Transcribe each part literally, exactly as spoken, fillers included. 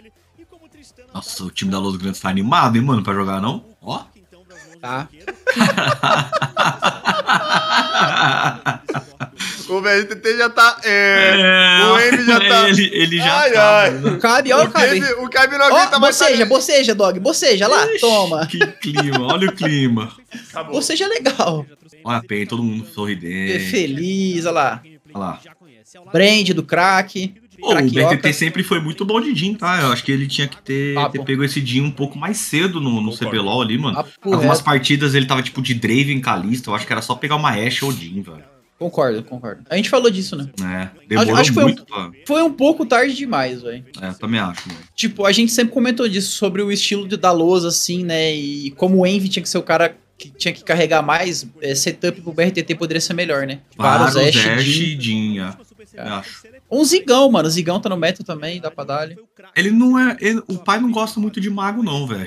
Nossa, o time da Los Grandes tá animado, hein, mano, pra jogar, não? Ó. Tá. O B R T T já tá. É, É, o M já tá. Ele, ele já Ai, tá. ai. Mano. O Cabe, ó, o O Cabe. Cabe, o Cabe não Ó, aguenta mais. boceja, boceja, dog. Boceja lá, toma. Que clima, olha o clima. Acabou. Boceja legal. Olha a Pen, todo mundo sorridente. Feliz, olha lá. Olha lá. Brand do crack. Pô, o B R T T Craquioca. sempre foi muito bom de Jin, tá? Eu acho que ele tinha que ter, Papo. ter pego esse Jin um pouco mais cedo no, no C B L O L ali, mano. Papo Algumas reto. partidas ele tava tipo de Draven, Kalista. Eu acho que era só pegar uma Ashe ou Jin, velho. Concordo, concordo. A gente falou disso, né? É, demorou acho que foi um- muito pra... Foi um pouco tarde demais, velho. É, também acho, mano. Tipo, a gente sempre comentou disso, sobre o estilo de, da lousa, assim, né? E como o Envy tinha que ser o cara que tinha que carregar mais, é, setup pro B R T T poderia ser melhor, né? Varus, Ashe, Ashe Jhin. e Jin, é. Eu acho. Um Zigão, mano. O Zigão tá no meta também, dá pra dar ali. Ele não é... ele- o pai não gosta muito de mago, não, velho.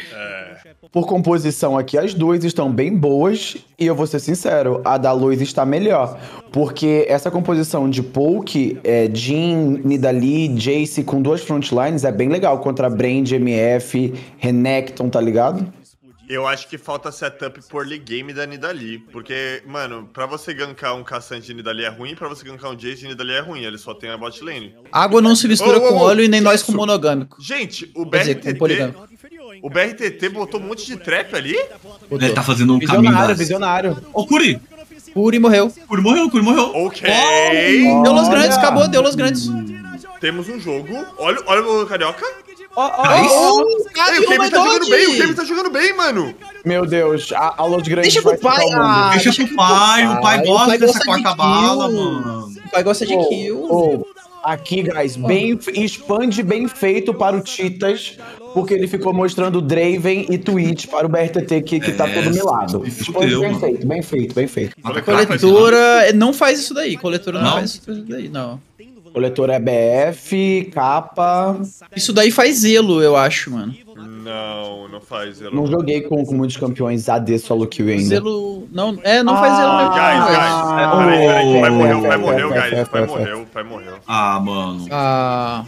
Por composição aqui, as duas estão bem boas. E eu vou ser sincero, a da Luz está melhor. Porque essa composição de Poke, é, Jhin, Nidalee, Jace com duas frontlines é bem legal. Contra Brand, M F, Renekton, tá ligado? Eu acho que falta setup por early game da Nidalee. Porque, mano, pra você gankar um caçante de Nidalee é ruim, pra você gankar um Jace de Nidalee é ruim. Ele só tem a bot lane. Água não se mistura Ô, ô, com ô, óleo e nem que nós isso? com monogâmico. Gente, o Quer dizer, B R T T. com poligâmico. O B R T T botou um monte de trap ali? Ele tá fazendo um caminho Visionário, das... visionário. Ô, Curi! Puri morreu. Curi morreu, Curi morreu. Ok. Deu Los Grandes, Olha. acabou, deu Los Grandes. Temos um jogo. Olha, olha o Carioca. Ó, ó, Aí ó, ó. Ei, o Kevin tá jogando bem, o Kevin tá jogando bem, mano. Meu Deus, a, a Los Grandes Deixa vai pro pai, ficar o mundo. ah, Deixa pro pai, o pai pai, gosta o pai dessa gosta de quarta kill. bala, mano. O pai gosta de Oh, kill. oh, aqui, guys, bem, expande bem feito para o Titas, porque ele ficou mostrando Draven e Twitch para o B R T T que, que tá É, todo milado. se Expande fudeu, bem mano. feito, bem feito, bem feito. Mata crack, Coletora não faz isso daí. Coletora não, Não? faz isso daí, não. Coletor é B F, capa. Isso daí faz zelo, eu acho, mano. Não, não faz. Eu Não joguei com, com muitos campeões A D solo kill ainda. Zelo. Não, é, não faz zelo mesmo. Guys, não, guys, mas- é, peraí, peraí, o pai Oh. morreu, o pai F, morreu, F, guys, F, o pai F, morreu, o pai morreu. Ah, mano. Ah,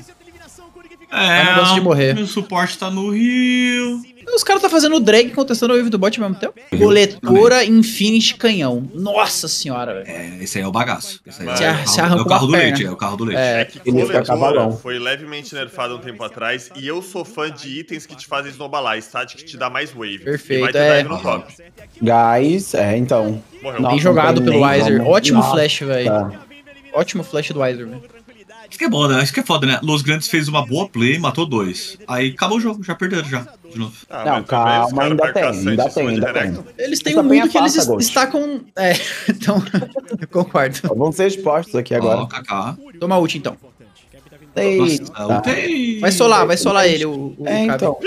É, não gosto de morrer. Meu suporte tá no Rio. os caras tá fazendo drag contestando o wave do bot ao mesmo tempo. Coletora Infinity Canhão. Nossa senhora, velho. É, esse aí é o bagaço. Esse aí é, Você o ar- carro, você é arrancou o carro uma do perna. leite, é o carro do leite. É É. que Ele fica coletora cavalão. foi levemente nerfado um tempo atrás e eu sou fã de itens que te fazem snowballar, stat que te dá mais wave. Perfeito, E vai ter é. dive no top. Guys, é, então. Morreu. Não, Bem jogado não tem pelo nem Weiser. como. Ótimo Nossa. flash, velho. Tá. Ótimo flash do Weiser, velho. Isso que é bom, né? Isso que é foda, né? Los Grandes fez uma boa play, matou dois. Aí acabou o jogo, já perderam já. De novo. Ah, Não, mas também os calma, caras ainda marcam tem, caçante ainda em cima tem, de ainda tem. Renekton. Eles têm Essa um penha mundo que eles passa, Ghost. destacam. É, então, eu concordo. Vão ser expostos aqui Ó, agora. Kaká. Toma ult então. Eita. Nossa, ultei. Vai solar, vai solar ele, o, o É, Cabe. então.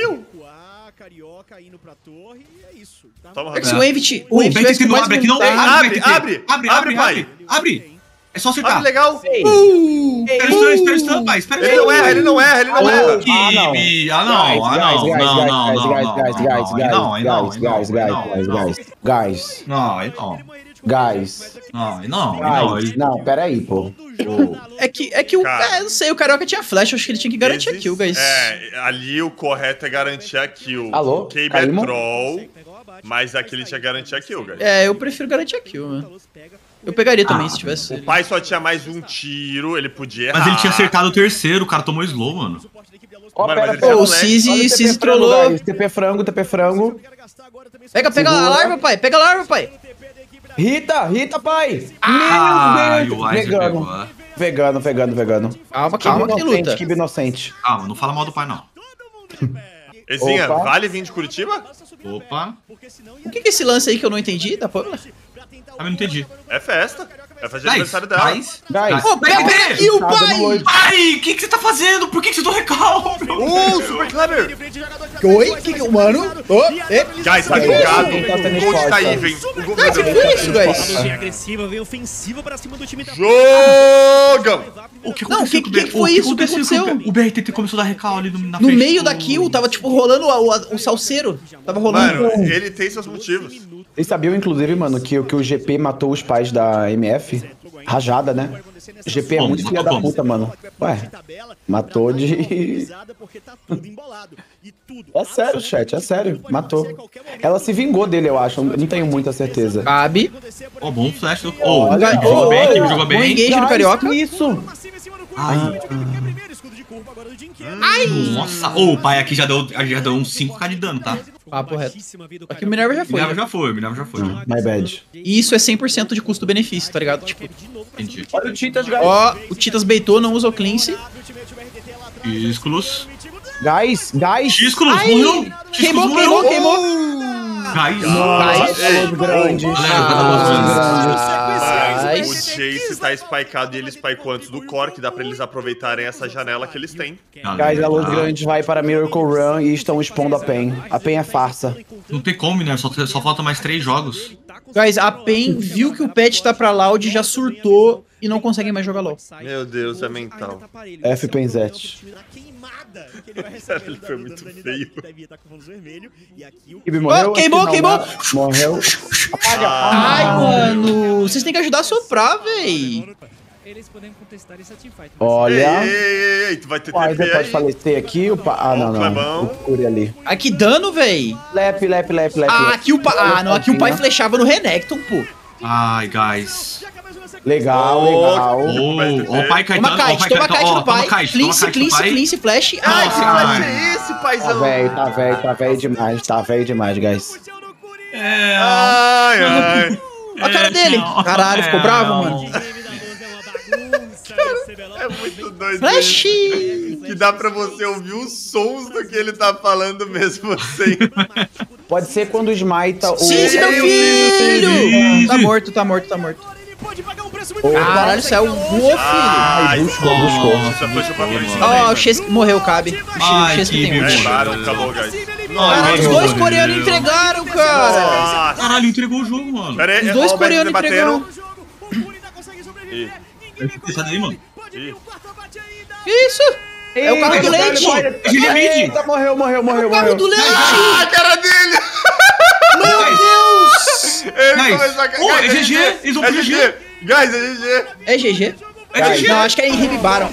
Toma, É que se o Renekton. Envy te- O o Envy B R T tivesse T não mais abre aqui, não. vontade- Abre, B R T T. abre, abre, abre, abre, pai. abre. Abre. É só Ah, acertar. que legal. Ei, Uh! Espera o stun, espera o stun, pai. Espera o Ele stun. não erra, ele não erra, ele não erra. Que Ah, não. bi- Ah, não, ah, não, Guys, não, guys, não, guys, não, guys, não, guys, não, guys, não, guys, não, guys, aí não, aí não, guys, aí não, guys, aí guys, não, aí guys, não. guys, guys, Não, aí não. guys, Não, aí não, aí não. guys. Ele... Não, peraí, pô. É que, é que o. Cara. É, eu não sei, o Carioca tinha flash, eu acho que ele tinha que garantir a Existe- kill, guys. É, ali o correto é garantir a kill. Alô? O Cabe é Caímos? troll, mas aqui ele tinha que garantir a kill, guys. É, eu prefiro garantir a kill, mano. Eu pegaria também Ah, se tivesse. O pai só tinha mais um tiro, ele podia errar. Mas ele tinha acertado o terceiro, o cara tomou slow, mano. Ó, Mano, pera, mas pera. ele Pô, o moleque, Cizi, Olha o T P Cizi frango, trollou. guys. T P frango, T P frango. Pega, pega a Segura. larva, pai. Pega a larva, pai. Rita, Rita, pai. Ah, Meu e o Weiser Vegano. pegou. Vegano, vegano, vegano. Calma, Que calma, que inocente, luta. que inocente. Calma, não fala mal do pai, não. Ezinha, Opa. vale vir de Curitiba? Opa, O que que é esse lance aí que eu não entendi da Pamela? também não entendi. É festa. É festa de Guys, aniversário dela. guys, Guys. Ô, pega, pega aqui o Tá dando pai! noite. Pai, o que, que você tá fazendo? Por que, que você deu recall? Uh, super clever! Oi? Que que o mano? Ô, e? Guys, tá Guys, jogado. tá sendo O Gold tá esporte, even. O Gold Ah, que foi isso, guys? Vem agressiva, vem ofensiva pra cima do time da Jogam! O que Não, aconteceu que- com o que B- que foi o isso? O que aconteceu com aconteceu? O B R T T começou a dar recall ali no, na No frente meio do- da kill, tava tipo rolando o, o, o salseiro. Tava rolando. Mano, ele tem seus motivos. Vocês sabiam, inclusive, mano, que, que o G P matou os pais da M F? Rajada, né? G P é Como? muito filha da puta, mano. Ué, matou de... É sério, chat, é sério. Matou. Ela se vingou dele, eu acho. Não tenho muita certeza. Cabe. Ó, bom flash. Ô, Olha, jogou ô, bem, ô, time jogou bom bem. engage no Guys, Carioca. Isso. Ai, Ai! nossa. Ô, o pai aqui já deu, já deu uns cinco K de dano, tá? Papo reto. Aqui o Minerva já foi. Minerva né? já foi, Minerva já foi. My bad. E isso é cem por cento de custo-benefício, tá ligado? Tipo, Entendi. Olha o Titas, guys. ó, o Titas baitou, não usou cleanse. Tísculos. Guys, guys. Tísculos, Ai! morreu. Queimou, Tísculos queimou, morreu. queimou. Cai. Guys. Ei, Os grandes. Ah, Mas o Guys. Jace tá spikeado e ele spikeou antes do core, que dá pra eles aproveitarem essa janela que eles têm. Guys, a Luz Grande vai para Miracle Run e estão expondo a Pen. A Pen é farsa. Não tem como, né? Só, só falta mais três jogos. Guys, a PEN viu que o Pet tá pra Loud, já surtou e não consegue mais jogar LoL. Meu Deus, é mental. F Penzete. Cara, ele foi muito feio. Ibi morreu? Oh, queimou, Aqui não, queimou. né? Morreu. Apaga. Ai, Ah. mano, vocês têm que ajudar a soprar, véi. Eles podem contestar essa teamfight. Ei, Olha. ei, ei, ei, tu vai ter O Aizer T P pode aí. falecer aqui. O pa... Ah, não, Ó, não. Clebão. O Cure ali. Ai, que dano, véi. Lep, lep, lep, lep. Ah, lep. aqui o pai. Ah, não, aqui o pai flechava no Renekton, pô. Ai, guys. Legal, Ô, legal. Ô, ó o pai Toma Caetano. Ó o kite, pai toma Caetano. kite Ó, no pai. toma kite, toma Cleanse, kite no cleanse, pai. cleanse, flash. Ai, Que que Ai. flash é esse, Tá paizão? velho, tá velho, tá velho demais. Tá velho demais, guys. É. Ai, ai. Olha a cara dele. não. Caralho, ficou É, bravo, não. mano. É muito doido Flash! isso. Que dá pra você ouvir os sons do que ele tá falando mesmo assim. Pode ser quando esmaita o... Cise, meu Meu filho! Cise. Tá morto, tá morto, tá morto. Caralho, isso é o voou, filho. Ai, buscou, buscou. Nossa, puxa pra frente Ó, também, o Chesky morreu, cabe. O Ai, Chesky que tem ult. merda. Levaram, acabou, guys. Caralho, os Ai, dois meu coreanos Deus. entregaram, cara. Nossa. Caralho, entregou o jogo, mano. Pera aí, Os dois ó, o Beck coreanos debatendo. entregaram. Ih, Sai daí, mano. ih. Que isso? É o carro do leite. Eita, morreu, morreu, morreu, É o carro morreu. do leite. Ah, a cara dele! Meu Deus. Ele Guys, começou a ô, é G G, eles vão É pro G G G! Guys, é G G! É G G? É G G. Não, acho que é Henrique Baron.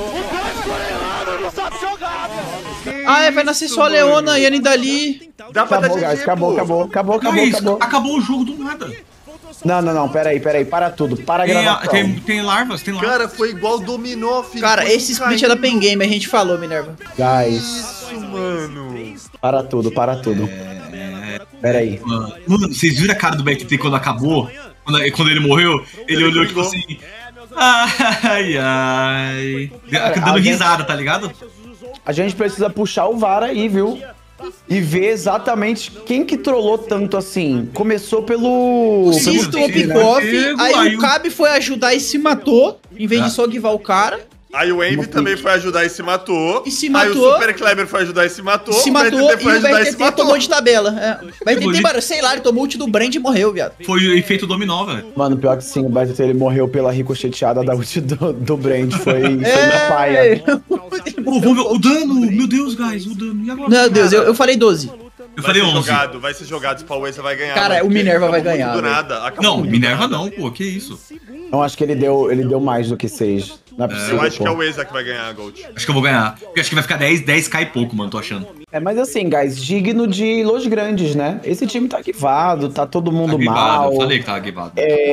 Ah, é, vai nascer só a Leona e a Nidali. Dá pra Acabou, dar guys, G G, acabou, pô. acabou, acabou, acabou, Guys, acabou. acabou o jogo do nada. Não, não, não, peraí, peraí, para tudo, para a Tem, a- gravação. tem, tem larvas, tem larvas. Cara, foi igual dominó, filho. Cara, Foi esse split é da Pen Game, a gente falou, Minerva. Guys, Isso, mano. para tudo, para tudo. Peraí. Mano, mano, vocês viram a cara do B T T quando acabou? Quando, quando ele morreu? Ele, Ele olhou tipo brigou. assim. Ai, ai. Cara, Dando a gente- risada, tá ligado? A gente precisa puxar o V A R aí, viu? E ver exatamente quem que trollou tanto assim. Começou pelo... O Cis Pelo tomou Cis, né? pick-off, Pego, aí aí o o- Cabe foi ajudar e se matou, em vez Ah. de só guivar o cara. Aí o Envy também foi ajudar e se matou. E se Aí matou. o Super Kleber foi ajudar e se matou. se o matou B T T foi e o ajudar e se B T T matou. tomou de tabela. É. O B T T, Bonito. mano, sei lá, ele tomou ult do Brand e morreu, viado. Foi o efeito dominó, velho. Mano, pior que sim, o B T T ele morreu pela ricocheteada da ult do, do Brand. Foi, foi na É. paia. Pô, vamos ver o dano. Meu Deus, guys, o dano. E agora? Meu Deus, eu, eu falei doze. Eu Vai falei ser onze. jogado, vai ser jogado. Spawways vai ganhar. Cara, mano, o porque Minerva vai acabou ganhar, muito do velho. nada. acabou Não, muito do Minerva nada. não, pô, que isso. Eu acho que ele deu, ele deu mais do que seis. Não é possível, Eu acho pô. que é o Eza que vai ganhar a Gold. Acho que eu vou ganhar. Porque acho que vai ficar dez, dez k e pouco, mano, tô achando. É, mas assim, guys, digno de Los Grandes, né? Esse time tá guivado, tá todo mundo Tá guivado, mal. eu falei que tava guivado.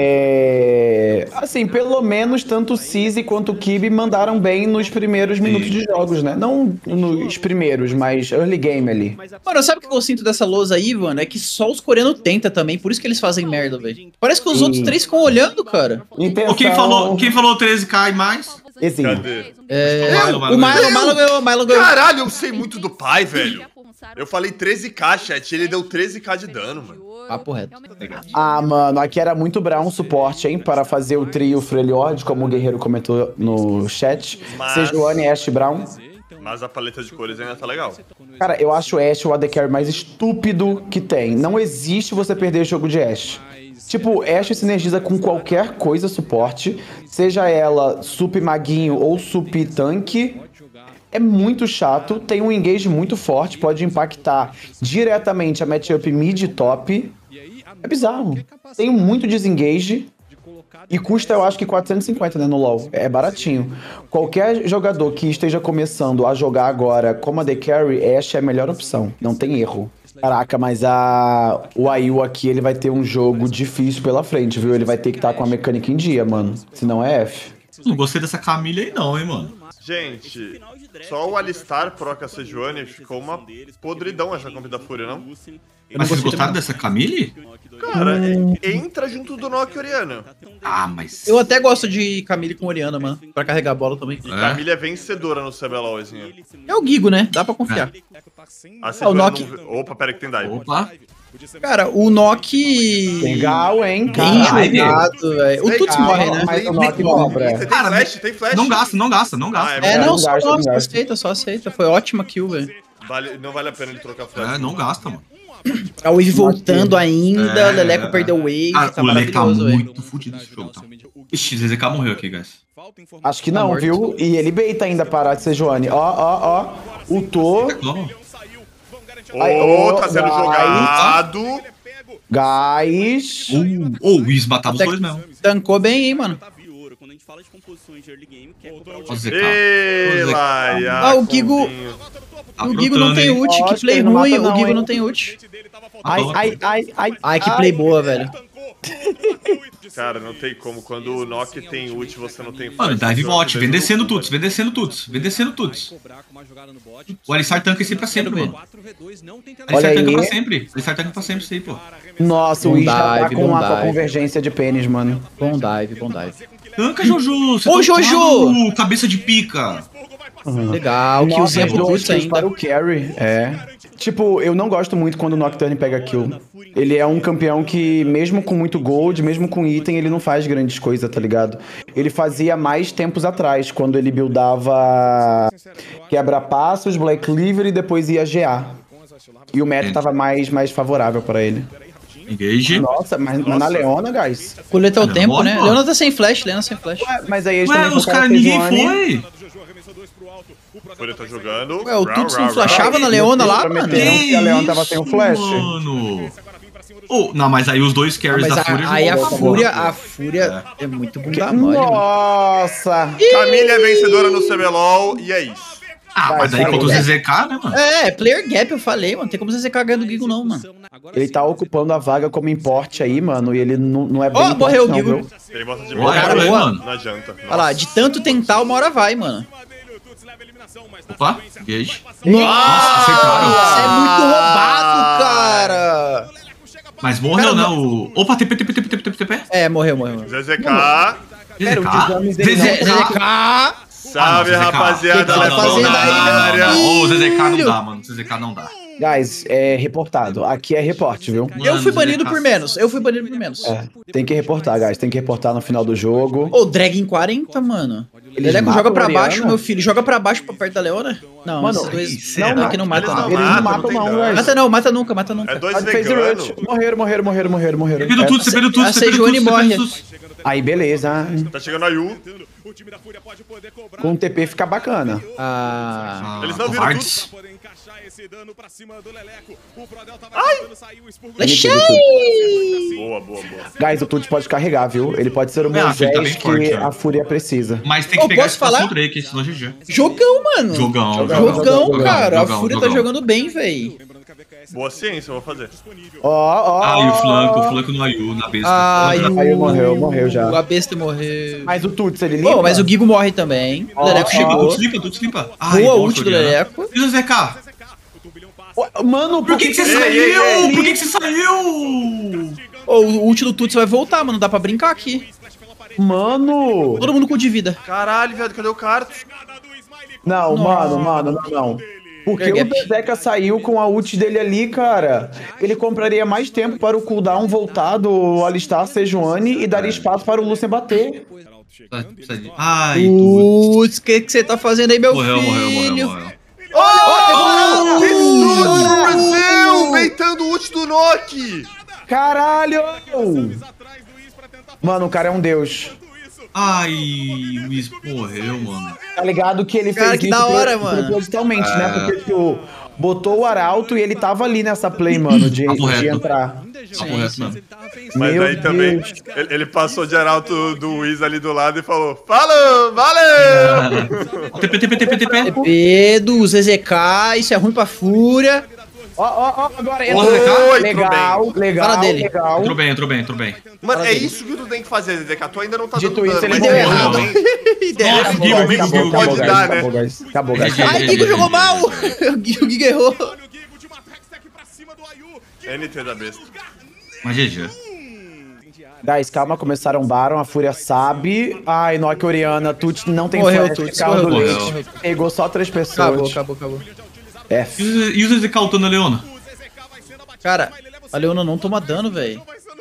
É... Assim, pelo menos tanto o Cizzy quanto o Kibe mandaram bem nos primeiros minutos de jogos, né? Não nos primeiros, mas early game ali. Mano, sabe o que eu sinto dessa lousa aí, mano? É que só os coreanos tentam também, por isso que eles fazem merda, velho. Parece que os Sim. outros três ficam olhando, cara. Intenção... Ô, quem falou, quem falou treze k e mais? Esse. Cadê? É, Milo, o Milo, o Milo ganhou, o Milo ganhou. Caralho, eu sei muito do pai, velho. Eu falei treze k, chat. Ele deu treze k de dano, mano. Papo reto. Ah, mano, aqui era muito Brown suporte, hein? Para fazer o trio Freljord, como o Guerreiro comentou no chat. Mas- Sejuani, Ashe, Brown. Mas a paleta de cores ainda tá legal. Cara, eu acho o Ashe o A D Carry mais estúpido que tem. Não existe você perder o jogo de Ashe. Tipo, Ashe sinergiza com qualquer coisa suporte, seja ela sup maguinho ou sup tanque. É muito chato, tem um engage muito forte, pode impactar diretamente a matchup mid e top. É bizarro. Tem muito desengage. E custa, eu acho que quatrocentos e cinquenta, né, no LoL. É baratinho. Qualquer jogador que esteja começando a jogar agora como a The Carry, Ashe é a melhor opção. Não tem erro. Caraca, mas a... o Ayu aqui, ele vai ter um jogo difícil pela frente, viu? Ele vai ter que estar com a mecânica em dia, mano. Senão é F. Não gostei dessa Camille aí não, hein, mano. Gente, só o Alistar proca Sejuani ficou uma podridão essa comp da Fúria, não? Mas vocês gostaram dessa Camille? Cara, entra junto do Nock Oriana. Ah, mas... Eu até gosto de Camille com Oriana, mano. Pra carregar a bola também. E Camille é vencedora no C B L O L, assim. É o Gigo, né? Dá pra confiar. A Ah, o Nock... não... Opa, pera que tem dive. Opa. Cara, o Nock... Legal, hein? Bem Caralho. jogado, velho. O Tuts Legal, morre, né? Mas o Nock cobra. Você tem Cara, flash? Tem flash? Não gasta, não gasta, não gasta. Ah, É, Não não, só, gasta, não só gasta. aceita, só aceita. Foi ótima kill, velho. Vale, não vale a pena ele trocar flash. É, não gasta, mano. A Wave voltando ainda, É, Leleco perdeu o Wave, Cara, tá o Leleco tá maravilhoso, velho. muito fudido nesse jogo, tá? Ixi, Z Z K morreu aqui, guys. Acho que Tá não, morto. viu? E ele beita ainda parar de Sejuani. Ó, ó, ó. O Tô, Não. Ô, Ai, ô, tá sendo vai. jogado. Guys. Uh, oh, o Wiz matava os Até dois mesmo. Tancou bem, hein, mano. Ó, o Z Z K. Ei, Ô, Z Z K. Laia, Ah, o Gigo- Combinho. Tá O Gigo não aprontando, tem hein? ult, Ó, que acho play que ele não ruim, mata o não, Gigo hein? não tem ult. Ai, ai, ai, ai. Ai, que play boa, velho. Cara, não tem como. Quando o Nock tem ult, você não tem Mano, flash. dive Você bot, vai vem ter descendo jogo, tuts, vem descendo tuts, vem descendo tuts. O Alistar tanca esse pra sempre, mano. Olha Alistar tanca aí. pra sempre. Alistar tanca pra sempre, isso aí, pô. Nossa, o Bom Wiz já tá dive, com, bom uma, com a dive. convergência de pênis, mano. Bom dive, bom dive. Tanca, Jojo! Você Ô, tá Jojo! ocupado, cabeça de pica! Legal, Nossa, killzinha pro dois Tuts kills ainda. para o carry, é. Tipo, eu não gosto muito quando o Nocturne pega kill. Ele é um campeão que, mesmo com muito gold, mesmo com item, ele não faz grandes coisas, tá ligado? Ele fazia mais tempos atrás, quando ele buildava quebra-passos, Black Cleaver e depois ia G A. E o meta tava mais, mais favorável pra ele. Engage. Nossa, mas, mas na Leona, guys? Coleta o Não, tempo, morre, né? mano. Leona tá sem flash, Leona sem flash. Ué, mas aí eles Ué, também os focaram caras, ninguém Sejuani. foi. Fúria tá jogando. Ué, o Rau, Tuts rau, não rau. flashava na Leona lá, mano? Prometeram que a Leona tava sem o flash. Mano. Oh, não, mas aí os dois carries Mas da a, Fúria aí a jogou. Fúria, a Fúria é muito bunda mole, mano. Nossa! Camille é vencedora no C B L O L e é isso. Ah, Vai, mas aí vai, contra o vai. Z Z K, né, mano? É, player gap, eu falei, mano. Tem como você cagar do Gigo, não, mano. Ele tá ocupando a vaga como importe aí, mano, e ele não, não é bem Ó, importe, morreu o não, Gigo. viu? Ele bota de Boa, boa. cara, aí, boa. mano. Não adianta. Olha lá, de tanto tentar, uma hora vai, mano. Opa, engage. Nossa, acertaram. Você é muito roubado, cara. Mas morreu, Cara, né? O... Opa, T P, T P, T P, T P, T P. É, morreu, morreu. morreu. Z Z K. Pera, o desames dele Z Z K. K. Salve, Ah, não, Z Z K. rapaziada. Que que tá Levão fazendo na aí, meu área. filho? Ô, o Z Z K não dá, mano. O Z Z K não dá. Guys, é reportado. Aqui é reporte, viu? Eu Mano, fui Z Z banido K. por menos. Eu fui banido por menos. É, tem que reportar, guys. Tem que reportar no final do jogo. Ô, drag em quarenta, mano. Eles Leleco matam joga pra a Oriana? baixo, meu filho. Joga pra baixo pra perto da Leona. Não, Mano, esses dois... será? Não, aqui não mata, Eles não. não Eles não mata, matam, não tem não, dano. guys. Mata não, mata nunca, mata nunca. É dois Faz face veganos. rush. Morreram, morreram, morreram, morreram, morreram. C P do tudo, C P do tudo, A C P do Sejuani tudo, morre. C P do tudo. Aí, beleza. Tá chegando a Yu. Com o T P fica bacana. Ah... Eles não viram Covardes. Lexei! Boa, boa, boa. Guys, o Tuts pode carregar, viu? Ele pode ser o Ah, ele tá bem Moisés que forte, né? a Fúria precisa. Mas tem que Ô, pegar posso esse próximo falar? Drake, senão G G. Jogão, mano. Jogão, Jogão, jogão, cara. jogão, a Fúria jogão. tá jogando bem, véi. Boa ciência, eu vou fazer. Ó, ó, Ah, e o ó. flanco, o flanco no Ayu, na besta. Ai, Outra- o... Aí morreu, morreu já. A besta morreu. Mas o Tuts, ele limpa? Pô, mas o Gigo morre também. O Leleco Chega, chegou. tudo limpa, tudo limpa. Ai, Boa boa, ult do Floriana. Leleco. E o Z K? Ô, Mano, Por que, que você Ei, saiu? ei, ei, Por que, que você saiu? Ô, o ult do Tuts vai voltar, mano. Dá pra brincar aqui. Mano! Todo mundo com de vida. Caralho, viado, cadê o Cartus? Não, Não. mano, mano, não, não. Porque Gap. o Zeca saiu com a ult dele ali, cara. Ele compraria mais tempo para o cooldown voltar do Alistar Sejuani e daria espaço para o Lucian bater. Precisa de- Ai, tudo. Putz, o que que você tá fazendo aí, meu Morreu, filho? morreu, morreu, morreu. Oh, Vistude Brasil! Beitando o ult do Nock! Caralho! Mano, o cara é um deus. Ai, o Wiz morreu, mano. Tá ligado que ele Cara, fez que isso da hora, pro- mano. propositalmente, né? Porque, tipo, botou o arauto e ele tava ali nessa play, mano, de, Papo de reto. entrar. Tá correto mesmo. Mas Meu aí também, Deus. ele, ele passou de arauto do Wiz ali do lado e falou: Falou, valeu! T P, T P, T P, T P. T P do Z Z K, isso é ruim pra Fúria. Ó, ó, ó, agora Porra, entrou. Oi, Legal, legal, Fala dele. legal. Entrou bem, entrou bem, entrou bem. Mano, é isso que tu tem que fazer, Zé K. Tu ainda não tá Dito dando isso, dano, ele mas deu em algum errado. momento- Ideia. Nossa, Acabou, Giga, acabou, Giga, acabou, pode guys, dar, né? acabou, guys. Acabou, guys. Ai, Giga jogou mal! O Giga errou. N T da besta. Mas G G. Guys, calma, começaram o Baron, a Fúria sabe. Ai, Nokia Oriana, Tuts não tem Morreu, flash, Tuts, carro do morreu, leite. morreu. Pegou só três pessoas. Acabou, acabou, acabou. F. E o- E o Z Z K ultando a Leona? Cara, a Leona não toma dano, velho.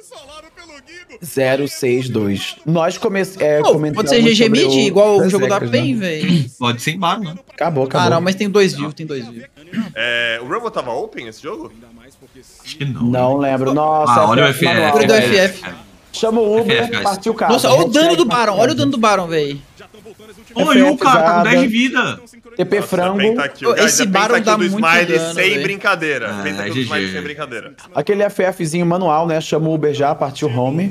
zero seis dois. Nós come é, Pô, comentamos pode ser G G sobre mid, o igual o jogo da Berserkers, PEN, né? velho. Pode ser em bar, né? Acabou, acabou. Ah, não, mas tem dois views, tem dois views. É, o Rumble tava open esse jogo? Acho que não. Não lembro. Nossa, Ah, olha o F F F F. manual. Fúria do F F. Chama o Uber, F F, guys. partiu o carro. Nossa, olha o dano Hashtag do Baron, olha o dano do Baron, velho. Oi, o cara tá com pesada. dez de vida. T P Nossa, frango. pentakill. Ô, Guys, esse é Baron pentakill dá do muito Smiley dano, sem velho. brincadeira. Ah, Pentakill do G G. Smiley sem brincadeira. Aquele FFzinho manual, né? Chama o Uber já, partiu home.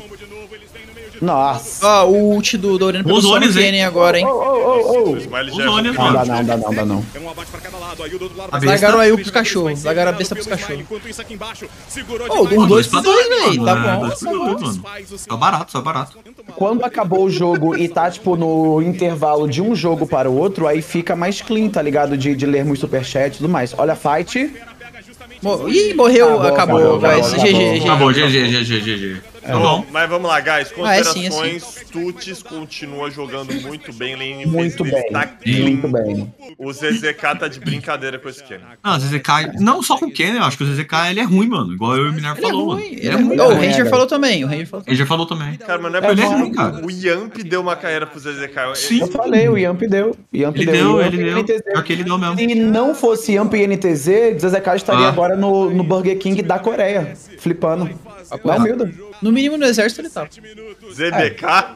Nossa. Ó, o ult do Dorian pegou Os só no olhos, hein? Kennen agora, hein. Oh, oh, oh, oh. O Smiley Os já é olhos, muito Não dá mano. não, dá não, dá não. É um abate pra cada lado. Aí o do outro lado A vai besta. Largaram aí pros cachorros, largaram a besta pros cachorros. Enquanto isso aqui embaixo, segurou Ô, demais. um, dois pra pra dois, dois, velho. Tá mano. É, bom. dois pra dois, mano. Tá barato, tá barato. Quando acabou o jogo e tá, tipo, no intervalo de um jogo para o outro, aí fica mais clean, tá ligado? De, de lermos superchat e tudo mais. Olha a fight. Mo- Ih, morreu, Acabou, acabou, acabou, guys. acabou, G G, G Tá G. bom, G G, G G, G G. Tá bom. Mas vamos lá, guys. Ah, é sim, é Considerações. Tuts continua jogando muito bem. Lane Muito Phase bem, tá clean. muito bem. O Z Z K tá de brincadeira com esse Kenny. Não, o Z Z K. Não só com o Kenny, eu acho que o Z Z K ele é ruim, mano. Igual eu e o Minar Ele é falou, ruim, mano. ele é ruim. Ô, o Ranger falou também, o Ranger falou Ele já falou também. Cara, mas não é É, porque ele é ruim, cara. o Yamp deu uma carreira pro Z Z K. Sim. Eu falei, o Yamp deu. Yamp Ele deu, deu, Yamp ele e deu. N T Z. Pior que ele deu mesmo. Se não fosse Yamp e N T Z, Z Z K estaria Ah. agora no, no Burger King da Coreia, flipando. Não, humilde. No mínimo no exército ele tá. Z B K?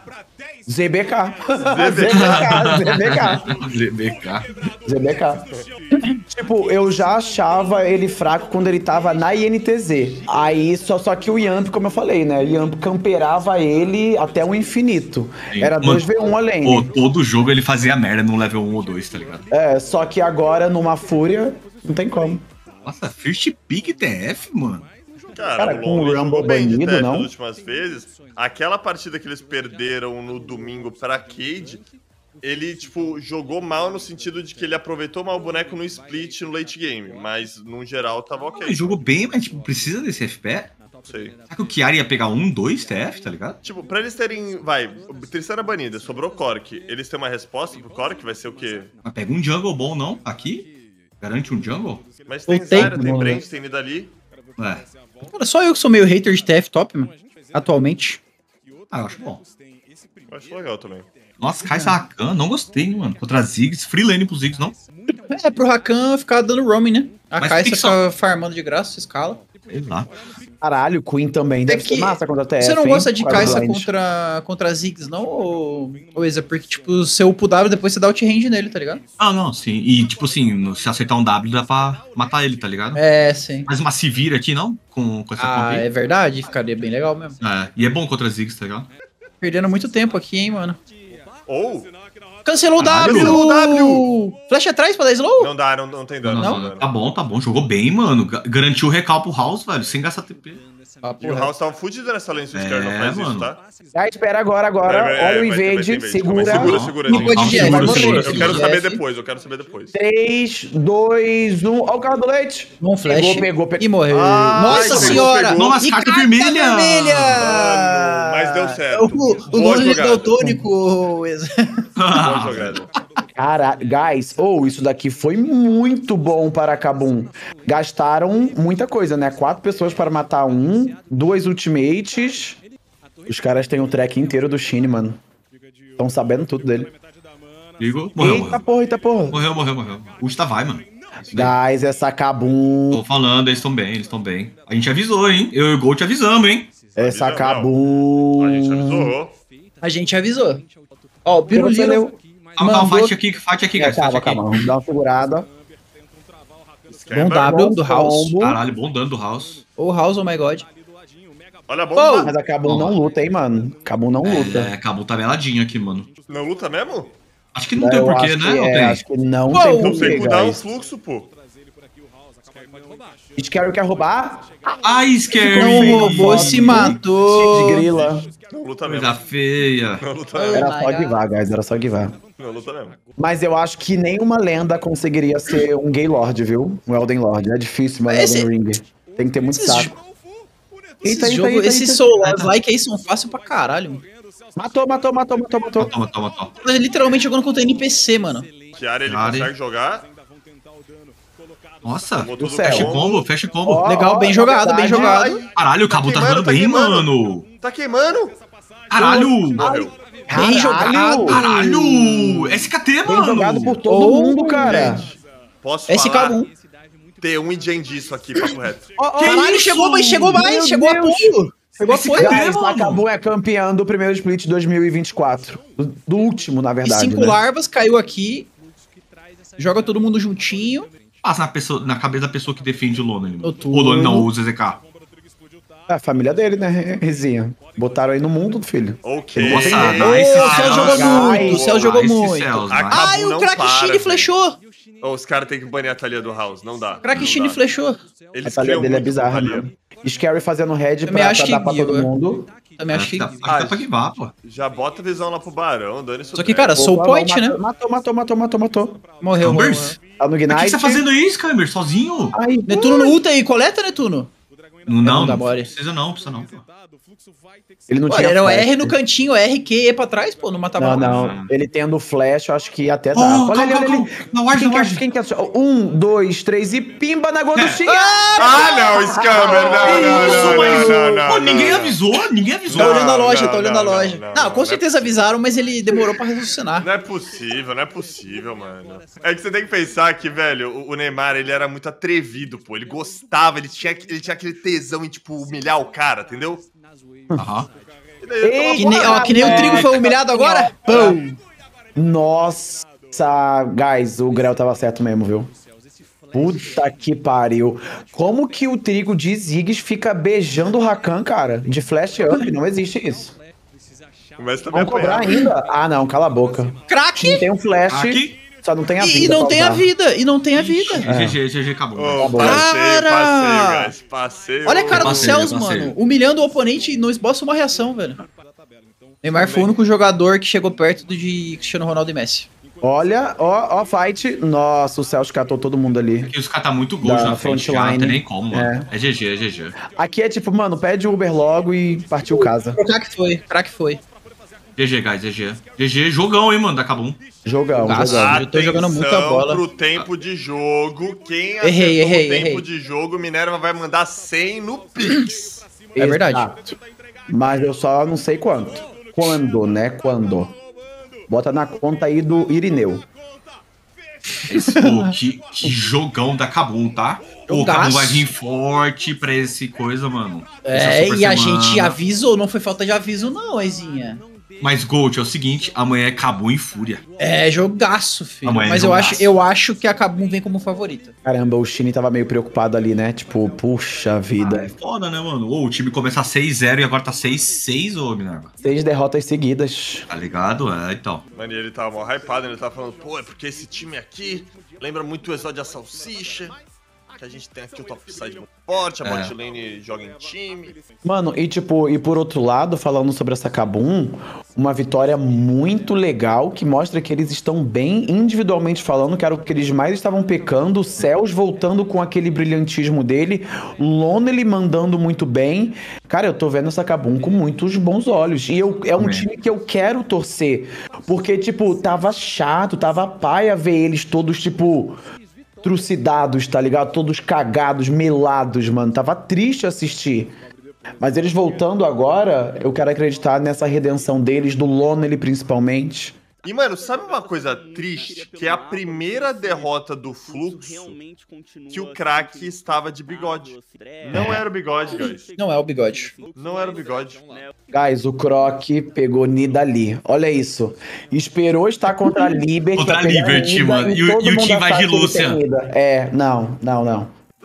Z B K. Z B K. Z B K. Z B K. Z B K. Tipo, eu já achava ele fraco quando ele tava na I N T Z. Aí, só, só que o Yamp, como eu falei, né? O Yamp camperava ele até o infinito. Era Mano, dois v um além. Pô, todo jogo ele fazia merda no level um ou dois, tá ligado? É, só que agora, numa fúria, não tem como. Nossa, First Pick T F, mano. Cara, Cara, o com o Long Rumble jogou bem de banido, T F não? nas últimas vezes. Aquela partida que eles perderam no domingo pra Cade, ele, tipo, jogou mal no sentido de que ele aproveitou mal o boneco no split no late game. Mas, no geral, tava ok. Ele jogou bem, mas tipo, precisa desse F P? Não sei. Será que o Chiari ia pegar um, dois T F, tá ligado? Tipo, pra eles terem... Vai, terceira banida, sobrou Cork. Eles têm uma resposta pro Cork? Vai ser o quê? Mas pega um jungle bom, não? Aqui? Garante um jungle? Mas tem Voltei. Zarya, tem Vamos ver. Brand, tem Nidalee. É. Cara, só eu que sou meio hater de T F top, mano. Atualmente. Ah, eu acho bom. Eu acho legal também. Nossa, Kai'Sa Rakan, não gostei, hein, mano. Contra Ziggs, free lane pros Ziggs, não? É, pro Rakan ficar dando roaming, né? A Mas Kai'Sa tem que fica farmando de graça, escala. Sei lá. Caralho, Queen também. Deve que ser massa contra a T F. Você não hein? gosta de Por causa do Kai'Sa blind. contra, contra Ziggs, não, ô, ô Eza? Porque, tipo, você upa o W, depois você dá out-range nele, tá ligado? Ah, não, sim. E, tipo assim, no- se acertar um W, dá pra matar ele, tá ligado? É, sim. Mas uma Sivir aqui, não? Com, com essa Ah, comp aí. é verdade? Ficaria bem legal mesmo. É, e é bom contra Ziggs, tá ligado? Perdendo muito tempo aqui, hein, mano. Ou... Cancelou o Caralho. W! Cancelou o W! Flash atrás pra dar slow? Não dá, não, não tem dano. Não, Não, não, dano. tá bom, tá bom. Jogou bem, mano. Ga- Garantiu o recal pro House, velho, sem gastar T P. Ah, E o porra. House tava fudido nessa lane se o Scare não É, faz isso, mano. tá? Ah, espera agora, agora. Vai, vai, Olha o vai ter- vai ter invade, invade. segura. Calma aí, segura, segura. Não gente. pode Segura, G F, segura, segura. Eu quero G saber F. depois, eu quero saber depois. três, dois, um. Ó o carro do leite. Um flash. Pegou, pegou, pegou. E morreu. Ai, Nossa pegou, senhora! pegou. Nossa, E carta carta vermelha! vermelha! Mano, mas deu certo. O, o Boa nome jogada. daltônico, Eza. Boa jogada. Cara, guys, ou isso daqui foi muito bom para a Kabum. Gastaram muita coisa, né? Quatro pessoas para matar um, duas ultimates. Os caras têm o track inteiro do Shin, mano. Estão sabendo tudo dele. Ligo, morreu, Eita morreu. porra, eita porra. Morreu, morreu, morreu. O Usta vai, mano. Isso daí. Guys, essa Kabum. Tô falando, eles estão bem, eles estão bem. A gente avisou, hein? Eu e o Gol te avisamos, hein? Essa Não, Kabum. A gente avisou. A gente avisou. Ó, o Pirulino Perdeu. Calma, calma, mandou... fight aqui, fight aqui, É, guys. Fight calma, aqui. calma. Vamos dar uma segurada. Bom W do House. Combo. Caralho, bom dano do House. Ou House, oh my god. Olha a bomba. Mas a Kabum não luta, hein, mano. Kabum não luta. É, acabou tabeladinho aqui, mano. Não luta mesmo? Acho que não tem Eu porquê, acho né? que Não é, tem. acho que não Pô, tem não Não sei porquê, mudar o guys. fluxo, pô. Scary quer roubar? Ai, Scary. Não roubou, se matou. De grila. Não luta mesmo. Coisa feia. Não luta mesmo. Era só guivar, guys. Era só guivar. Não luta mesmo. Mas eu acho que nenhuma lenda conseguiria ser um Gay Lord, viu? Um Elden Lord. É difícil, mas Esse- Elden Ring. Tem que ter muito Esses saco. Esses, Eita, eita, jogo, eita, esses eita. Souls like aí são fáceis pra caralho. Mano. Matou, matou, matou, matou, matou. Toma, toma, toma. Mas é literalmente jogando contra N P C, mano. Chiara, ele Chiara. consegue jogar. Nossa. Tomou tudo céu. Fecha combo. combo, fecha combo. Ó, Legal, bem na jogado, bem verdade, jogado. Caralho, o Cabo tá queimando, jogando tá bem, queimando. mano. Tá queimando. Caralho. Morreu. Bem jogado. Caralho. S K T, Bem mano. jogado por todo Oh, mundo, cara. Posso Esse falar? K um. T um e Gen disso aqui, papo reto. Ó, ó, Caralho, isso? chegou, mas chegou mais, Meu chegou Deus. apoio. Chegou Esse apoio. cara- Guys, mano. acabou é campeão do primeiro split de dois mil e vinte e quatro. Do, do último, na E verdade. cinco né? larvas, caiu aqui. Joga todo mundo juntinho. Passa na, pessoa, na cabeça da pessoa que defende o Lone. O O turno. Lone não, o Z Z K. É a família dele, né, Rizinha? Botaram aí no mundo, filho. Ok. Nossa, Ô, nice, o Céu Celso. jogou muito, o Céu jogou Nice, muito. Celso, A nice. Cabo Ai, o não Crack para, Chine velho. flechou. Ô, os caras têm que banir a Thalia do House. Não dá. Crack não Chine dá. flechou. A Eles família criam dele é muito bizarra com Thalia. mesmo. Scary fazendo head Também pra, acho pra dar que pra todo guiva. mundo. Também acho que... Acho que dá pra guivar, pô. Já bota visão lá pro Barão, dane isso. Só que, cara, Soul Opa, Point, não, né? matou, Matou, matou, matou, matou, matou. Morreu, morreu. Cambers? Tá no Por que Ignite. você tá fazendo isso, Camber? Sozinho? Ai, Netuno no ulta aí, coleta, Netuno. Não, não, dá não mole. precisa não, precisa não, pô. ele não Pô, tinha era o flash. R no cantinho, R, Q, E pra trás, pô, não matava Não, mal. não. Ele tendo flash, eu acho que até dá. Oh, olha ali, calma, olha calma, ali. calma. Na ward, Quem na quer, ward. quem quer? Um, dois, três e pimba na gorduchinha. Ah, não, Scammer, não, não, Isso, não, mas, não, não, pô, não, ninguém não. avisou, ninguém avisou. Tá olhando a Não, loja, não, tá olhando não, a loja. não, Não, não, com não, não é certeza avisaram, mas ele demorou pra raciocinar. Não é possível, não é possível, mano. É que você tem que pensar que, velho, o- o Neymar, ele era muito atrevido, pô. Ele gostava, ele tinha, ele tinha aquele tesão em, tipo, humilhar o cara, entendeu? Aham. E daí ele tomava Que nem, ó, que nem o Trigo foi humilhado agora. Pum. Nossa, guys, o Grell tava certo mesmo, viu? Puta que pariu. Como que o Trigo de Ziggs fica beijando o Rakan, cara? De flash up, não existe isso. O Messi também Vamos cobrar apanhava. ainda? Ah, não, cala a boca. Não Craque. tem um flash, Aqui. só não tem a vida. E, e não pra tem a usar. vida, e não tem a vida. G G, G G, acabou. Ô, bom. passeio, Cara! passeio, guys. Passeio. Olha a cara do Passei, Cells, passei. mano. Humilhando o oponente e não esboça uma reação, velho. Neymar foi o único jogador que chegou perto do de Cristiano Ronaldo e Messi. Olha, ó, ó, fight. Nossa, o Celso catou todo mundo ali. Porque os caras tá muito gold Da na frente, já, não frontline. tem nem como, mano. É, G G, é G G. Aqui é tipo, mano, pede Uber logo e partiu casa. O craque foi, craque foi. G G, guys, G G. G G, jogão, hein, mano, da Kabum. Jogão, Nossa. jogão. Eu tô jogando muita Atenção bola. pro tempo de jogo. Quem Errei, acertou errei, o tempo errei. de jogo, Minerva vai mandar cem no Pix. É verdade. Exato. Mas eu só não sei quanto. Quando, né? Quando. Bota na conta aí do Irineu. Esse, pô, que, que jogão da Kabum, tá? O Jogaço. Kabum vai vir forte pra esse coisa, mano. Essa É, super e a semana. gente avisou, não foi falta de aviso não, Ezinha. Mas, Gold, é o seguinte, amanhã é Kabum e Fúria. É, jogaço, filho. Amanhã é Mas eu jogaço. acho, eu acho que a Kabum vem como favorita. Caramba, o Shine tava meio preocupado ali, né? Tipo, puxa É vida. foda, né, mano? Ô, o time começa seis zero e agora tá seis seis, ô, Minerva. Seis derrotas seguidas. Tá ligado? É, então. Mano, e ele tava mó hypado, ele tava falando, pô, é porque esse time aqui lembra muito o Exódio Salsicha, que a gente tem aqui o topside muito forte, a É. bot lane joga em time. Mano, e tipo, e por outro lado, falando sobre essa Kabum, uma vitória muito legal que mostra que eles estão bem individualmente falando, que era o que eles mais estavam pecando, Cells voltando com aquele brilhantismo dele, Lonely mandando muito bem. Cara, eu tô vendo essa Kabum com muitos bons olhos. E eu, é um Também. time que eu quero torcer. Porque, tipo, tava chato, tava paia ver eles todos, tipo, trucidados, tá ligado? Todos cagados, melados, mano. Tava triste assistir. Mas eles voltando agora, eu quero acreditar nessa redenção deles, do Lonely principalmente. E, mano, sabe uma coisa triste? Que é a primeira derrota do Fluxo que o craque estava de bigode. Não era o bigode, guys. Não é o bigode. Não era o bigode. Guys, o Croc pegou Nidalee. Olha isso. Esperou estar contra a Liberty. Contra pra a pegar Liberty, Nida mano. E o- todo e o mundo time vai de sabe que ele Lúcia. tem Nida. É, não, não, não.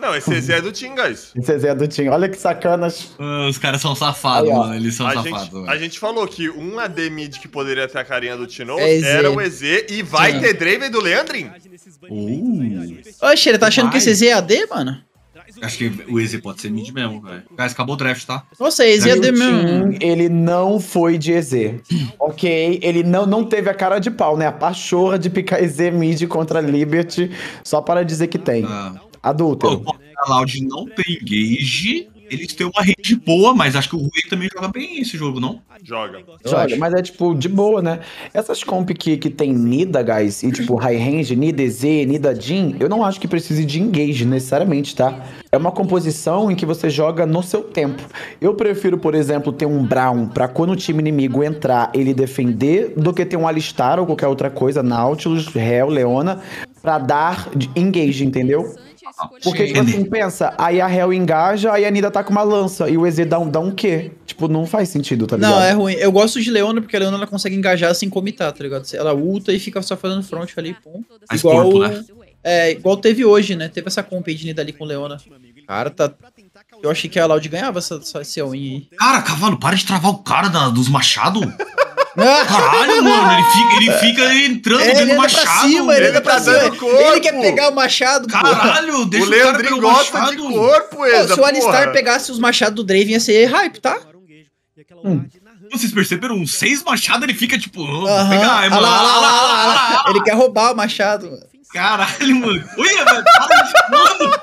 Não, esse Z é do Team, guys. Esse Zé do Tim. Olha que sacanas. Ah, os caras são safados, Aí, ó. mano. Eles são A safados. gente, velho. a gente falou que um A D mid que poderia ter a carinha do Tino É E Z. era o E Z e vai Sim. ter Draven do Leandrin. Uh, Oxe, ele tá achando que Vai. esse Z é A D, mano? acho que o E Z pode ser mid mesmo, velho. Guys, acabou o draft, tá? Nossa, esse é A D mesmo. Tim, ele não foi de E Z. Ok? Ele não, não teve a cara de pau, né? A pachorra de picar E Z mid contra Liberty, só para dizer que tem. Ah. Adúltero. Pô, a Loud não tem engage. Eles têm uma range boa, mas acho que o Rui também joga bem esse jogo, não? Joga. Joga, mas é tipo, de boa, né? Essas comp que, que tem Nida, guys, e tipo, high range, Nida E Z, Nida Jhin, eu não acho que precise de engage necessariamente, tá? É uma composição em que você joga no seu tempo. Eu prefiro, por exemplo, ter um Brown pra quando o time inimigo entrar, ele defender, do que ter um Alistar ou qualquer outra coisa, Nautilus, Hell, Leona, pra dar de engage, entendeu? Porque, tipo assim, pensa, aí a Hell engaja, aí a Nida tá com uma lança, e o E Z dá um, dá um quê? Tipo, não faz sentido, tá ligado? Não, é ruim. Eu gosto de Leona porque a Leona ela consegue engajar sem comitar, tá ligado? Ela ulta e fica só fazendo front ali, pum. Mais Igual, corpo, né? é, igual teve hoje, né? Teve essa comp aí de Nida ali com Leona. Cara, tá... Eu achei que a Loud ganhava essa, essa, esse all-in aí. Cara, cavalo, para de travar o cara da- dos machados. Ah! Caralho, mano, ele fica, ele fica entrando É, dentro ele do anda machado. pra cima, ele Ele anda pra tá cima. dando corpo. Ele quer pegar o machado, pô. Caralho, deixa O o, cara Leandrin pegar o gosta machado. de corpo, Pô, Eza, se o Alistar porra. pegasse os machados do Draven ia ser hype, tá? Hum. Vocês perceberam? Um seis machado, ele fica tipo... Oh, vou Aham. pegar, Ah mano. lá, ah lá, ah lá, ah lá. Ele quer roubar o machado. mano. Caralho, mano. Olha, velho, para de... Mano.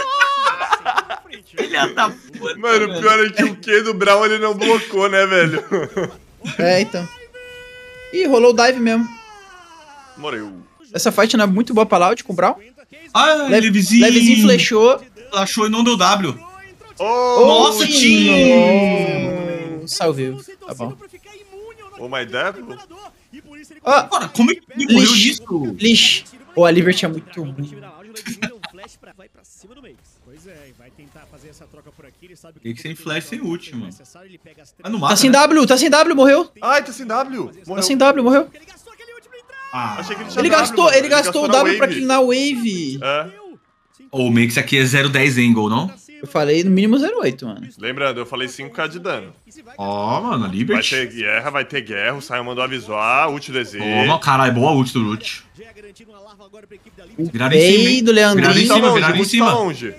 Filha da puta. Mano, o pior é que o Q do Brown ele não blocou, né, velho? É, então. Ih, rolou o dive mesmo. Morreu. Essa fight não é muito boa pra Loud com o Brown. Ah, Leve, Levezinho. Levezinho flechou. Flashou e não deu W. Oh, Nossa, Tim! Salve. Tá bom. oh my devil. Ó, Cara, como é que ele morreu Lixo. nisso? Lish. Pô, a Liberty é muito ruim. Tem que ser em flash sem ult, mano. Mas não Tá mata, sem né? W, tá sem W, morreu. Ai, tá sem W. Tá Morreu. sem W, morreu. Ah, Achei que ele tinha Ele W, gastou, mano. ele gastou o na W pra wave. cleanar a wave. É. o Makes aqui é zero dez angle, não? Eu falei no mínimo zero oito, mano. Lembrando, eu falei cinco K de dano. Ó, mano, a Vai Liberty. ter guerra, vai ter guerra. O Sion mandou avisar. Ult do E Z. Toma, caralho, boa ult do Root. Viraram em cima, Bem hein? do Viraram em Leandrinho. Tá cima, longe, viraram em muito tá cima. longe.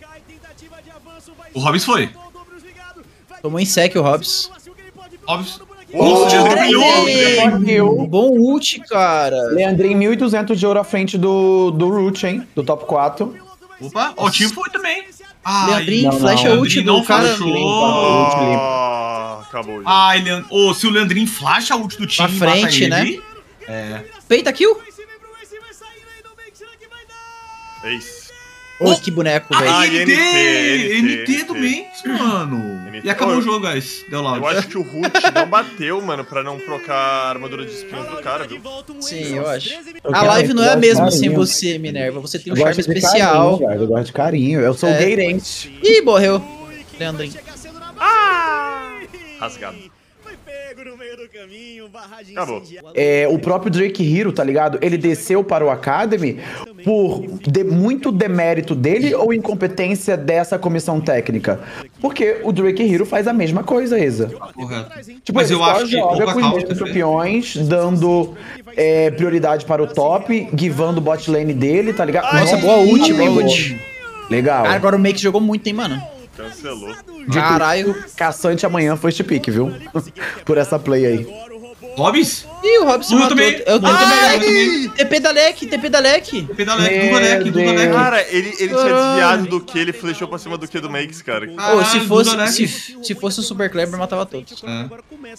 O Hobbs foi. Tomou em sec o Hobbs. Hobbs. Oh, Nossa, o Leandro Leandrinho. brilhou. Eu, Bom ult, cara. Leandrinho, mil e duzentos de ouro à frente do, do Root, hein? Do top quatro. Opa, ó, o time foi também. Ai, Leandrinho, não, flash não, é ult Leandrinho do não cara. flashou. Ah, acabou. gente. Ai, Leandro. Ô, se o Leandrinho flasha a ult do time, Pra frente, mata né? ele. É. Peita kill. Ace. Ô, que boneco, velho. Ah, Ai, N T! N T, N T do Manx, mano. N T. E acabou Ô, o jogo, guys. Deu loud. Eu acho que o Root não bateu, mano, pra não trocar a armadura de espinhos do cara, viu? Sim, eu acho. Eu A quero- live não é eu a gosto mesma de sem carinho. você, Minerva. Você tem um Eu charme gosto de especial. carinho, cara, eu gosto de carinho. Eu sou É. gayrente. Ih, morreu. Leandrinho. Rasgado. Acabou. É, o próprio Drake Hero, tá ligado? Ele desceu para o Academy por de- muito demérito dele ou incompetência dessa comissão técnica? Porque o Drake Hero faz a mesma coisa, Eza. Correto. Tipo, Mas ele eu só acho que joga pouca com os calma mesmos também. campeões, dando é, prioridade para o top, givando o bot lane dele, tá ligado? Nossa, boa ult, boa boa. ult. Legal. Cara, agora o Make jogou muito, hein, mano. Cancelou. Caralho. Caçante amanhã first pick, viu? Por essa play aí. Hobbs? Ih, o Robson Eu matou. também. Eu, eu também. Ai! Eu também. T P da Leque, T P da Leque. Pedalec, Meu Dudalec, Dudalec. Deus. Cara, ele, ele tinha Caralho. desviado do que, ele flechou pra cima do que do Makes, cara. Ô, se Caralho, fosse, Dudalec. se, se fosse o Super Kleber, matava todos. É.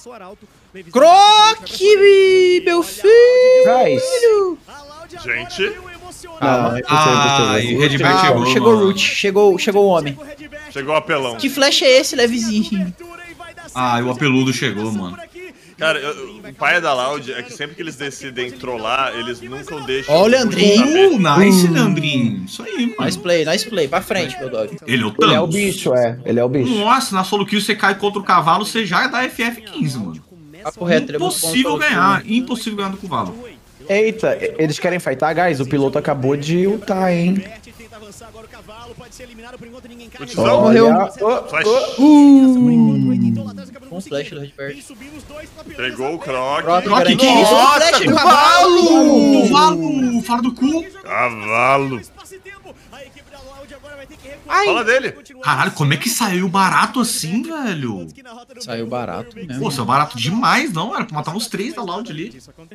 Croc, meu filho! Guys. Gente, Ah, Ah, e Redbert Ah, chegou. chegou o mano. Root, chegou, chegou o homem. chegou o apelão. Que flash é esse, levezinho? Ah, e o apeludo chegou, mano. Cara, eu- o pai da Loud é que sempre que eles decidem trollar, eles nunca deixam... Ó o Leandrinho. Uh, nice, Leandrinho. Isso aí, mano. Nice play, nice play. Pra frente, meu dog. Ele é o Ele é o Thanos. bicho, é. Ele é o bicho. Nossa, na solo kill você cai contra o cavalo, você já dá F F quinze, mano. Papo reto, ele é muito bom Impossível no solo ganhar, impossível ganhar do cavalo. Eita, eles querem fightar, guys? O piloto acabou de ultar, hein? agora o cavalo, pode ser eliminado por enquanto, ninguém cai. Cutizão. Morreu. Flash. Um flash do Redbird. Pegou o Croc. Croc, Croc, garantiu. que isso? Nossa, Flash do cavalo! Cavalo! Fora do cu! Cavalo. Fala dele. Caralho, como é que saiu barato assim, velho? Saiu barato mesmo. Pô, saiu barato demais, não? Era pra matar uns três da Loud ali.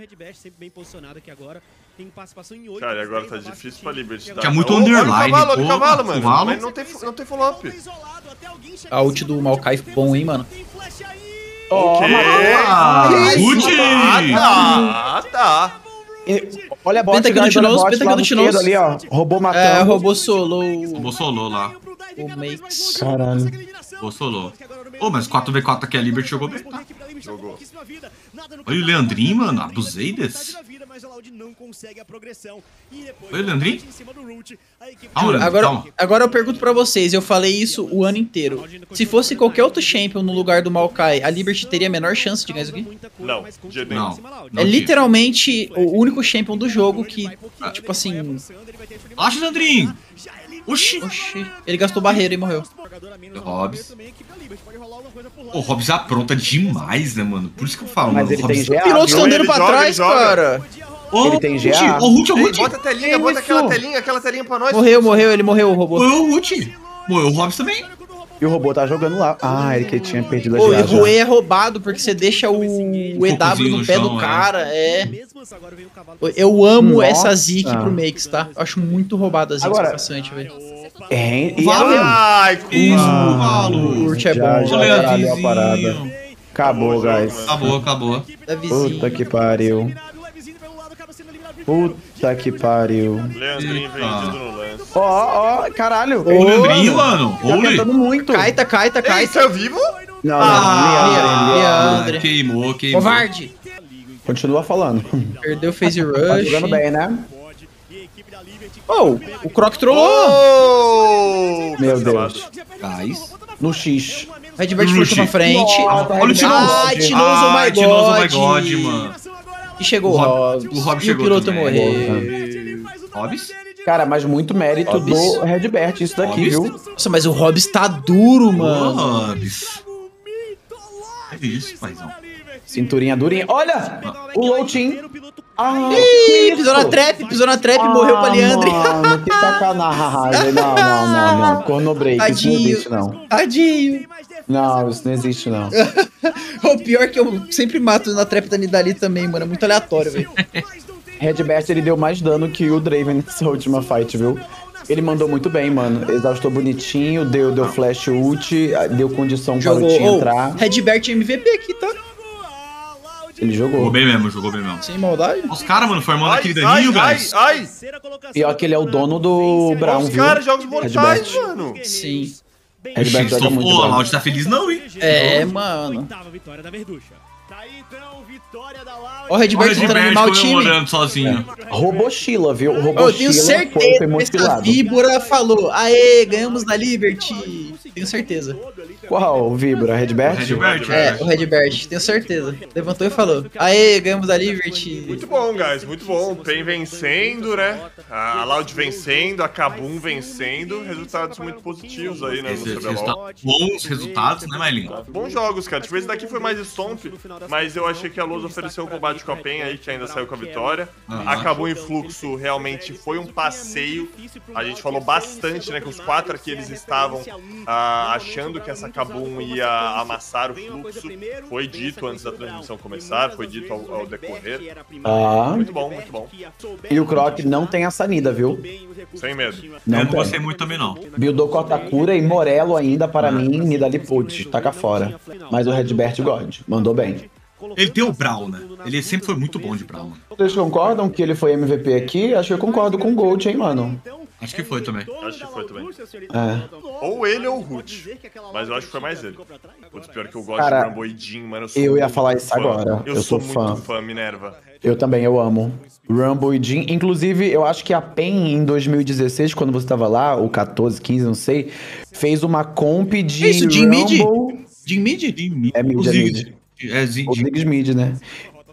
Cara, e agora tá difícil pra Liberty. Tá? Tinha muito Olha o underline, cavalo, olha o pô, cavalo, mano. cavalo. Mas não tem, não tem follow-up. A ult do Maokai bom, hein, mano. Ó, quê? Ah, Que isso? Ult! Ah, tá. tá. E- Olha a bot Penta aqui do guardando Tinoz, bot penta lá aqui no do Tinoz. esquerdo ali, ó. Robô É, matando. roubou solo Roubou solo lá. o Makes. Caralho. Roubou solo. Ô, mas quatro contra quatro aqui a Liberty jogou bem, tá? Jogou. Olha o Leandrinho, mano. Abusei desse. Oi, Leandrinho? Calma, Leandro, Agora, calma. agora eu pergunto pra vocês, eu falei isso o ano inteiro. Se fosse qualquer outro champion no lugar do Maokai, a Liberty teria a menor chance de ganhar isso aqui? Não, de jeito nenhum. Não. É não tinha. literalmente o único champion do jogo que, tipo assim... Acha, Leandrinho! Oxi! Oxi, ele gastou barreira e morreu. Hobbs. O Hobbs apronta demais, né, mano? Por isso que eu falo, Mas mano. ele o Hobbs... tem G A, Pilotos viu? estão andando Ele pra joga, trás, ele joga. cara. Ô, Ele tem G A? Ruth, Ô, Ruth, ô, Ei, Ruth! bota a telinha, bota aquela telinha, aquela telinha pra nós. Morreu, morreu, ele morreu, o robô. Morreu o Ruth! Morreu o Hobbs também! E o robô tá jogando lá. Ah, ele que tinha perdido a Pô, G A e já. Roe é roubado porque você deixa o, o E W no no pé chão, do é. cara, é. Eu amo Nossa. essa Zik pro Makes, tá? Eu acho muito roubada a Zik Agora- bastante, velho. É, e Valeu. Ai, que Isso, Ah, Valo! O Urt é Já, bom, já, Ô, velho. caralho, a parada. Leandrinho! Acabou, guys. Acabou, acabou. Da vizinha. Puta que pariu. Puta que pariu. Leandrinho Eita. vendido no lance. Ó, ó, caralho. O Leandrinho, mano! Tá Holy! tentando muito. Caita, caita, Ei, caita. saiu vivo? Não, não, Ah, Leandro, Leandro. Leandro. Queimou, queimou. Covarde. Continua falando. Perdeu phase Tá rush. jogando bem, né? Oh, o Croc trollou. Oh! Meu Deus. Guys. No X. Redbird Rush. foi pra frente. Nossa, Olha o Tinoz! Ai, Tinoz, oh my Ai, Tinoz, oh my God. God, mano. E chegou o O Hobbs- Hobbs. o Hobbs E o chegou piloto também. morreu. Hobbs? Cara, mas muito mérito Hobbs. do Redbert isso daqui, Hobbs. viu? Nossa, mas o Hobbs tá duro, mano. Hobbs. É isso, paizão. Cinturinha durinha. Olha! O low team. Ah, Ih, que pisou na isso? trap, pisou na trap e Ah, morreu pra Leandre. Mano, que sacanagem. Não, não, não, não. Corno break, isso não Tadinho. existe, não. Tadinho. Não, isso não existe, não. O pior é que eu sempre mato na trap da Nidalee também, mano. É muito aleatório, velho. Redbert, ele deu mais dano que o Draven nessa última fight, viu? Ele mandou muito bem, mano. Exaustou bonitinho, deu, deu flash ult, deu condição para o Jogou. time Oh, entrar. Redbert M V P aqui, tá? Ele Jogou jogou. bem mesmo, jogou bem mesmo. Sem maldade. Os caras, mano, formando Ai, aquele ai, daninho, ai, guys. ai. Pior que ele é o dono do Brown, Os viu? caras, jogos mortais, Redbert. mano. Sim. Redbert joga muito Pô, a bem. Loud tá feliz não, hein? É, mano. Oitava vitória da Verducha. Tá aí então, vitória da Loud. Ó, o Redbert Olha o tentando Gilberto animar o time. comemorando sozinho. Robochila, viu? O Eu Robochila tenho foi, certeza foi muito que essa pilado. víbora falou: aê, ganhamos da Liberty. Tenho certeza. Qual? O Vibra? Redbert? Redbert, É, o Redbert, tenho certeza. Levantou e falou: aê, ganhamos da Liberty. Muito bom, guys, muito bom. O Pen vencendo, né? A Loud vencendo, a Kabum vencendo. Resultados muito positivos aí, né? No Esses C B L O L. resultados- bons resultados, né, Mailin? Bons jogos, cara. Tipo, esse daqui foi mais Stomp, mas eu achei que a Luz ofereceu um combate com a Pen aí, que ainda saiu com a vitória. Aham. A Kabum em Fluxo realmente foi um passeio. A gente falou bastante, né, que os quatro aqui eles estavam ah, achando que essa Kabum ia amassar o Fluxo. Foi dito antes da transmissão começar, foi dito ao, ao decorrer. Ah, Muito bom, muito bom. e o Croc não tem a Sanida, viu? Sem medo. Não eu não tem. gostei muito também, não. Buildou Kotakura e Morello ainda, para mim, Nidalee putz, taca fora. Mas o Redbert God, mandou bem. Ele tem o Brown, né? Ele sempre foi muito bom de Brown. Vocês concordam que ele foi M V P aqui? Acho que eu concordo com o Gold, hein, mano? Acho que foi também. Acho que foi também. É. Ou ele ou o Root. Mas eu acho que foi mais ele. Putz, pior que eu gosto Cara, de Rumble e Jin, mano. sou eu ia muito falar isso fã. agora. Eu, Eu sou, sou muito fã. fã, Minerva. Eu também, eu amo. Rumble e Jin. Inclusive, eu acho que a PEN em dois mil e dezesseis, quando você tava lá, ou quatorze, quinze, não sei, fez uma comp de É isso, Jin Mid? Rumble... Jim Mid? É mid, é mid. É, Zin- O Ziggs mid, né?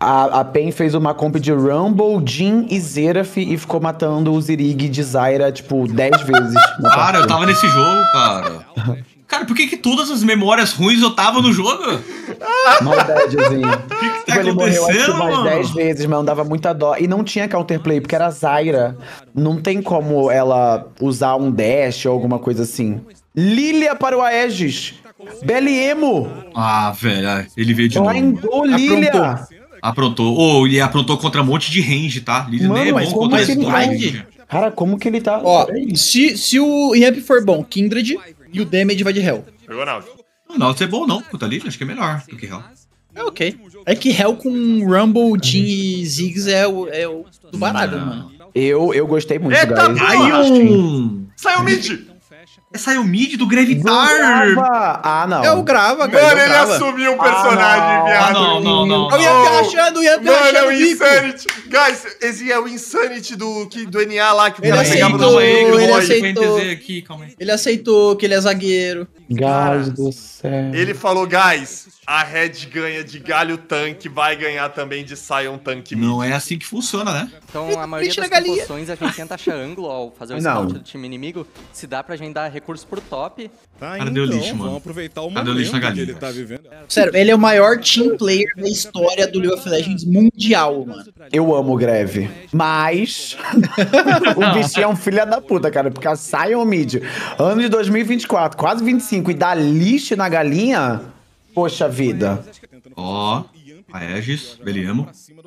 A, a PEN fez uma comp de Rumble, Jhin e Xerath e ficou matando o Zirig de Zyra, tipo, dez vezes. Cara, eu tava nesse jogo, cara. Cara, por que que todas as memórias ruins eu tava no jogo? Maldadezinho. O que que tá Tipo, ele morreu acho que acontecendo, umas mano? dez vezes, mano, dava muita dó. E não tinha counterplay, porque era Zyra. Não tem como ela usar um dash ou alguma coisa assim. Lilia para o Aegis. Beliemo. Ah, velho, ele veio de novo. Blindou Lilia. Aprontou. Ô, e aprontou contra um monte de range, tá? Lilia nem é Mano, mas bom como contra que esse ele tá? range. Cara, como que ele tá? Ó, Peraí. se, se o Yamp for bom, Kindred e o Damage vai de Hell. Pegou Naldo. Não, não ser bom não, contra Lilia, acho que é melhor do que Hell. É ok. É que Hell com Rumble, Jhin e Ziggs é o, é o do baralho, Não. mano. Eu, eu gostei muito, Eita, guys. porra! Aí um... Saiu mid! Saiu mid do Gravitar! Grava. Ah, não. É o grava, cara. Mano, é o ele grava. assumiu o Ah, personagem, não. viado. Ah, não, não, não. O Yamp achando, o Yamp Mano, é achando o o bico. Insanity. Guys, esse é o Insanity do, que, do N A lá, que o Ele cara Calma aí, pegava aceitou, no calma aí, que eu ele vou relógio. aceitou. N T Z aqui, calma aí. Ele aceitou que ele é zagueiro. Gás do céu. Ele falou, guys, a Red ganha de Galho Tanque, vai ganhar também de Sion Tanque mid. Não é assim que funciona, né? Então, a maioria Bicho das na galinha. composições a gente tenta achar ângulo ao fazer o Não. scout do time inimigo. Se dá pra gente dar recurso pro top. Tá, Cara, deu lixo, mano. Vamos aproveitar o Cara, deu momento lixo na que galinha. ele tá vivendo. Sério, ele é o maior team player da história do League of Legends mundial, mano. Eu amo o Greve. Mas o bichinho é um filho da puta, cara. Porque a Sion Mid, ano de dois mil e vinte e quatro, quase vinte e cinco, e dá lixo na galinha. Poxa vida. Ó, Aegis, Beliemo.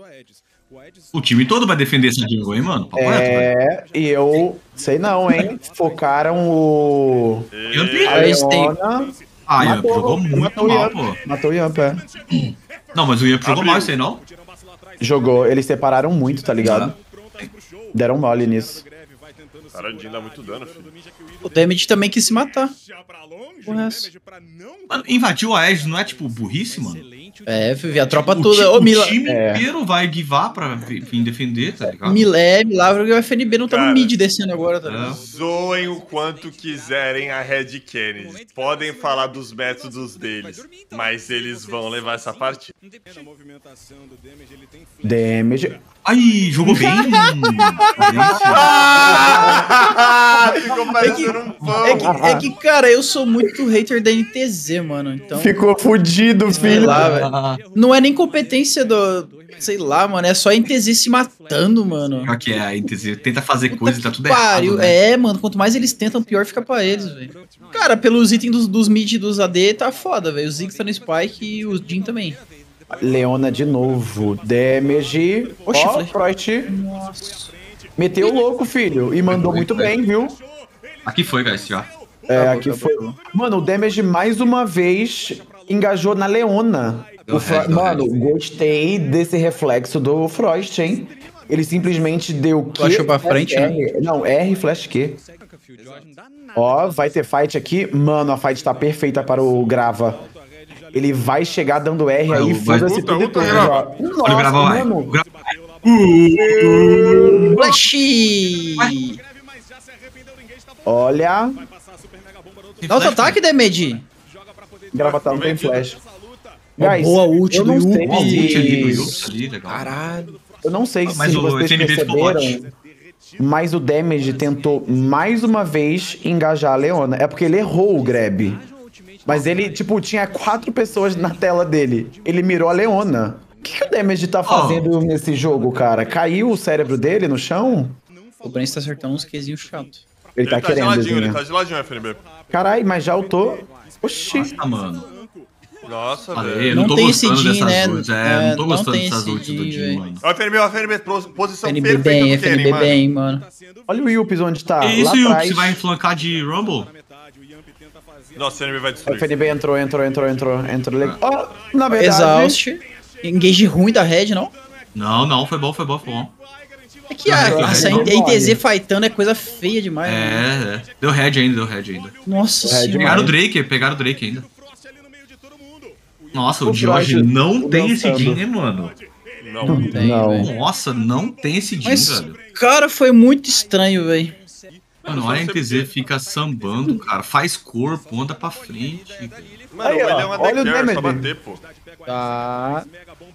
O time todo vai defender essa jungle, hein, mano? Papo reto, velho. É, e eu sei não, hein? Focaram o. Yamp? A Aí eles têm- Leona. Ah, Yamp Matou, jogou muito matou o mal, Yamp. pô. Matou o Yamp, é. Não, mas o Yamp jogou Abriu. mal isso aí, não? Jogou, eles separaram muito, tá ligado? Deram mole nisso. Cara, o Jhin dá muito dano, filho. O Damage também quis se matar. O resto. Mano, invadir o Aegis não é, tipo, burrice, mano? É, vi a tropa O, toda. ti- Ô, o Mila... time É. inteiro vai guivar pra vi- vir defender, tá ligado? Milé, Milagro e o F N B não tá Cara. no mid descendo agora, tá ligado? É. Zoem o quanto quiserem a Red Kennedy. Podem falar dos métodos deles, mas eles vão levar essa partida. Damage. Ai, jogou bem! Gente. Ficou parecendo um pão. É que, é que, cara, eu sou muito hater da N T Z, mano. Então, Ficou fudido, sei filho. lá, velho. Não é nem competência do... Sei lá, mano. É só a N T Z se matando, mano. Pior que é, a N T Z tenta fazer coisa e tá tudo Pariu. errado, né? É, mano. Quanto mais eles tentam, pior fica pra eles, velho. Cara, pelos itens dos, dos mid e dos A D, tá foda, velho. O Ziggs tá no Spike e o Jhin também. Leona de novo. Damage. Oxi, Ó, Flash. Frost. Meteu o louco, filho. E mandou Foi, muito foi. bem, viu? Aqui foi, guys, já. É, Acabou, aqui acabou. foi. Mano, o Damage mais uma vez engajou na Leona. Deu O Fro- head, deu Mano, head. gostei desse reflexo do Frost, hein? Ele simplesmente deu Q. achou pra frente, né? R. Não, R flash Q. Ó, vai ter fight aqui. Mano, a fight tá perfeita para o Grava. Ele vai chegar dando R Vai, aí, vai- foda-se Puta, tudo e puta, tudo. Grava. ó. Olha o Nossa, Grava, vai. O mano. Grava- Flash! Olha. Dá outro ataque, Damage. Grava tá, não tem flash. Uma Guys, boa ult eu do não Yuppie. sei Ó, o ult ali do se... Yuppie ali, legal. Caralho. Eu não sei Mas se o vocês F N B ficou perceberam, mas o Damage tentou mais uma vez engajar a Leona. É porque ele errou o grab. Mas ele, tipo, tinha quatro pessoas na tela dele. Ele mirou a Leona. O que, que o Damage tá fazendo nesse jogo, cara? Caiu o cérebro dele no chão? O Brent tá acertando uns quezinhos chatos. Ele, Ele tá, tá querendo, geladinho, ele Zinha. tá geladinho, F N B. Caralho, mas já ultou. Oxi. Nossa, mano. Nossa, Falei, velho. eu não, Não tô tem esse gostando Jhin, dessas né? ults. É, É, não tô não gostando tem dessas esse ults do Jhin, Jhin, velho. mano. Ó, o F N B, o F N B, pos- posição F N B perfeita bem, do F N Kenny, B mano. bem, mano. Olha o Yuppie onde tá. Que isso, lá Yuppie? atrás. Você vai flancar de Rumble? Nossa, o F N B vai O destruir. F N B entrou, entrou, entrou, entrou. Entrou legal. Ó, na verdade... Exaust. Engage ruim da Red, não? Não, não, foi bom, foi bom, foi bom. É que a, Não, essa não N T Z fightando é coisa feia demais. né? É, é. Deu head ainda, deu head ainda. Nossa É, senhora. Pegaram o Drake, pegaram o Drake ainda. Nossa, o, O George Frost não tem esse dançando. Jhin, né, mano? Não. Tem, Não. velho. Nossa, não tem esse Jhin, Mas, velho. cara, foi muito estranho, velho. Mano, a N T Z fica sambando, cara. Faz corpo, anda pra frente. Mano, Aí, ele ó, é uma olha o deck só damage. bater, pô. Tá.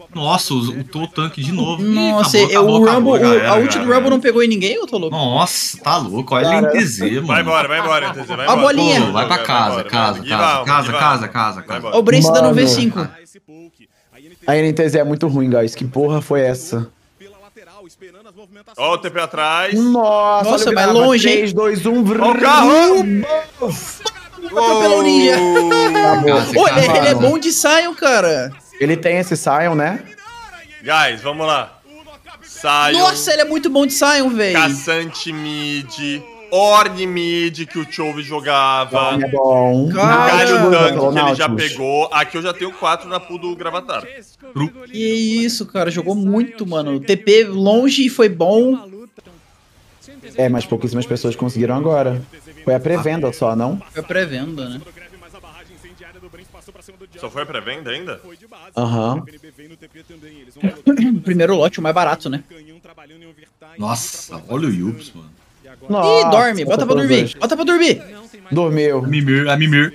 Nossa, ultou o tanque de novo. Ih, Nossa, acabou, eu- acabou, o acabou, Rumble, já o- era, a ult já do era. Rumble não pegou em ninguém, eu tô louco? Nossa, tá louco. Olha a L N T Z, mano. Vai embora, vai embora, N T Z, vai A embora. bolinha. Pô, vai pra casa, embora, casa, vai. Give casa, up, casa, give up. casa, casa, Vai casa. embora. Ó o Brace dando Mano. V cinco. A N T Z é muito ruim, guys. Que porra foi essa? Ó o T P atrás. Nossa, Nossa, olha o vai grava. longe, hein? três, dois, um, Ó o carro. Atropelou o Ninja. Casa, Ô, ele, casa. ele é bom de Sion, cara. Ele tem esse Sion, né? Guys, vamos lá. Sion, Nossa, ele é muito bom de Sion, velho. Caçante mid, Ornn mid que o Chove jogava. É bom. Cara, Galho Caramba, tanque que ele já Nautilus. pegou. Aqui eu já tenho quatro na pool do Gravatar. Que isso, cara. Jogou muito, mano. O T P longe e foi bom. É, mas pouquíssimas pessoas conseguiram agora. Foi a pré-venda só, não? Foi pré-venda, né? Só foi pré-venda ainda? Aham. Primeiro lote, o mais barato, né? Nossa, olha o Yups, mano. Ih, dorme. Bota pra dormir. dois. Bota pra dormir. Dormiu. A Mimir, a Mimir.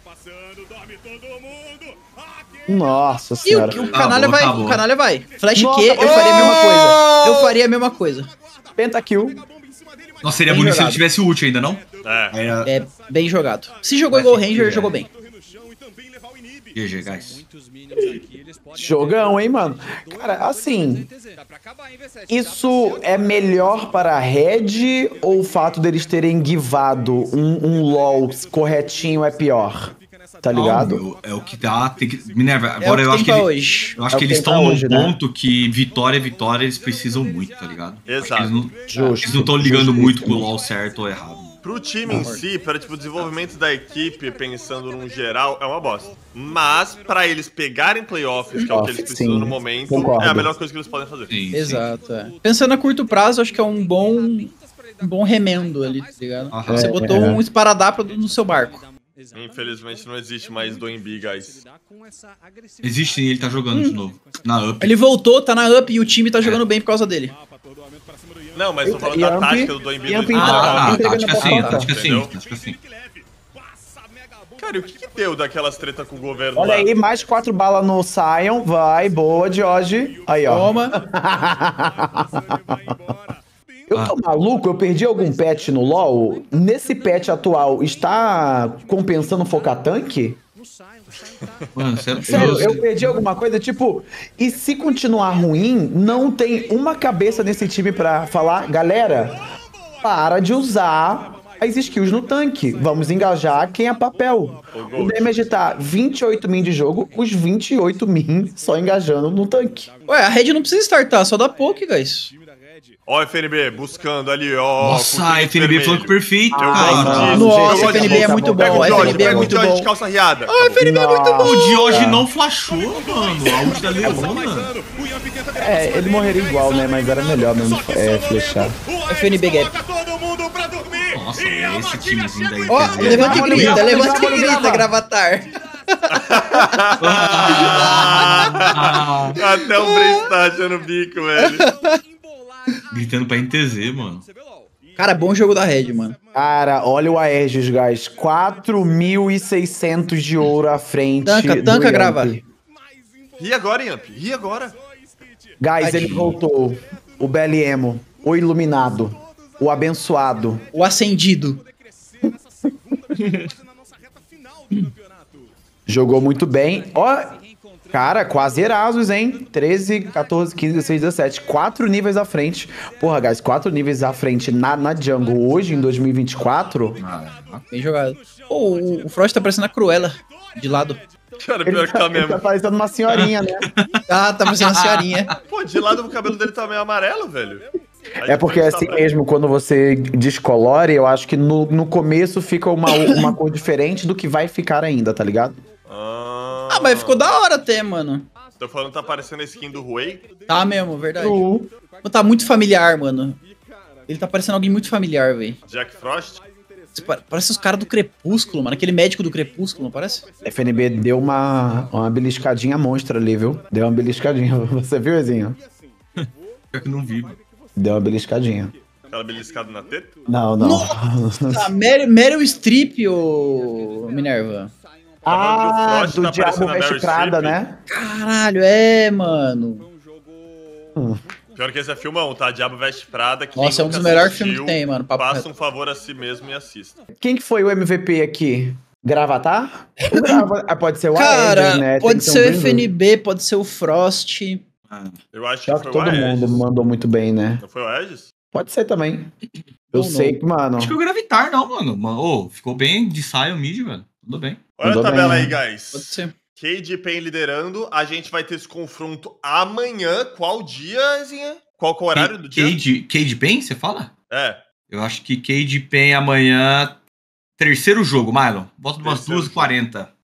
Nossa E o, senhora. o canalha Acabou, vai. acabou. O canalha vai. Flash Nossa, Q, eu faria a mesma coisa. Eu faria a mesma coisa. Pentakill. Nossa, seria Bem bonito se jogado. ele tivesse ult ainda, não? É. Aí, é- É bem jogado. Se jogou igual o Ranger, jogou bem. G G, guys. Jogão, hein, mano? Cara, assim, isso é melhor para a Red ou o fato deles terem givado um, um LoL corretinho é pior? Tá ligado? Não, meu, é o que dá. Tem que... Minerva, É o agora que eu tem acho que, pra ele- hoje. eu acho É o que que eles tem pra estão num hoje, né? ponto que vitória é vitória, eles precisam muito, tá ligado? Exato. Eles não Justo. eles não estão ligando Justo. muito pro LoL certo ou errado. Pro time em si, para tipo, o desenvolvimento da equipe, pensando num geral, é uma bosta. Mas, pra eles pegarem playoffs, que é o que eles Sim, precisam no momento, concordo. é a melhor coisa que eles podem fazer. Sim, sim. Exato, é. Pensando a curto prazo, acho que é um bom, um bom remendo ali, tá ligado? Aham. Você É, botou é. um esparadrapo no seu barco. Infelizmente não existe mais do Embi, guys. Existe sim, ele tá jogando de novo. Na up. Ele voltou, tá na up e o time tá jogando bem por causa dele. Não, mas tô falando E da Amp- tática do Embi e Amp do então, Ah, Entregando tática pra sim, pauta. tática sim, Entendeu? tática sim. Cara, e o que, que deu daquelas treta com o governo Olha lá? aí, mais quatro balas no Sion. Vai, boa, George. Aí, ó. Toma. Eu tô maluco? Eu perdi algum patch no LoL? Nesse patch atual, está compensando focar tanque? Mano, sério, Sério, eu- eu perdi alguma coisa? Tipo, e se continuar ruim, não tem uma cabeça nesse time pra falar, galera, para de usar as skills no tanque. Vamos engajar quem é papel. O damage tá vinte e oito min de jogo, os vinte e oito min só engajando no tanque. Ué, a Red não precisa startar, só dá poke, guys. Ó, F N B, buscando ali, ó. Nossa, com o F N B vermelho. flanco perfeito, Eu cara. gosto disso. Nossa, eu gosto F N B disso. é muito Pega bom, o F George, N B é pega o muito George bom. de calça riada. Ah, F N B é muito bom. O Dioge não flashou, mano. A ult da Leona. É, ele morreria igual, né? Mas era melhor mesmo é, flechar. F N B Gap. Todo mundo pra dormir. Nossa, esse timezinho daí. Ó, entendeu? levanta e Olha, grita, olha, levanta olha, e olha, grita, olha. Gravatar. Ah, Até o Brace tá achando o bico, velho. gritando pra N T Z, mano. Cara, bom jogo da Red, mano. Cara, olha o Aegis, guys. quatro mil e seiscentos de ouro à frente. Tanca, do tanca, Yamp. grava. Ri agora, Yamp. Ri agora. Guys, ele voltou. O B L M, o iluminado, o abençoado. O acendido. Jogou muito bem. Ó, cara, quase Erasos, hein? treze, quatorze, quinze, dezesseis, dezessete. Quatro níveis à frente. Porra, guys, quatro níveis à frente na, na jungle hoje, em dois mil e vinte e quatro. Bem jogado. Pô, o, o Frost tá parecendo a Cruella, de lado. Cara, Ele pior que tá ele tá mesmo. parecendo uma senhorinha, né? Ah, tá parecendo a senhorinha. Pô, de lado o cabelo dele tá meio amarelo, velho. Aí É porque é depois tá assim branco. mesmo, quando você descolore, eu acho que no, no começo fica uma, uma cor diferente do que vai ficar ainda, tá ligado? Ah, Ah, mas ficou da hora até, mano. Tô falando que tá parecendo a skin do Huey. Tá mesmo, verdade. Pô, tá muito familiar, mano. Ele tá parecendo alguém muito familiar, velho. Jack Frost. Parece os caras do Crepúsculo, mano. Aquele médico do Crepúsculo, não parece? F N B deu uma, uma beliscadinha monstra ali, viu? Deu uma beliscadinha. Você viu, Ezinho? Pior que eu não vi, mano. Deu uma beliscadinha. Aquela beliscada na teta. Não, não. Tá, Meryl, Meryl Streep, ô Minerva. Ah, Frost do tá Diabo aparecendo na Veste Meryl Prada, Streep. né? Caralho, é, mano. Pior que esse é filmão, tá? Diabo Veste Prada. Quem Nossa, é um dos nunca melhores assistiu, filmes que tem, mano. Papo Faça reto. um favor a si mesmo e assista. Quem que foi o M V P aqui? Gravatar? O Grava- ah, pode ser o Cara, Aedes, né? Tem pode que ser um ser o dos dois. F N B, pode ser o Frost. Eu acho Pior que que foi todo o Aegis. mundo mandou muito bem, né? Não foi o Aegis? Pode ser também. Eu Ou sei não. que, mano. Acho que o Gravitar não, mano. Mano, ô, ficou bem de saia o mid, velho. Tudo bem. Olha Mandou a tabela bem, aí, né? guys. Pode ser. Cade e Pain liderando. A gente vai ter esse confronto amanhã. Qual dia, Zinha? Qual que é o horário do dia? Cade, Cade Pen, você fala? É. Eu acho que Cade Pen amanhã. Terceiro jogo, Mylon. Volta de umas Terceiro duas e quarenta.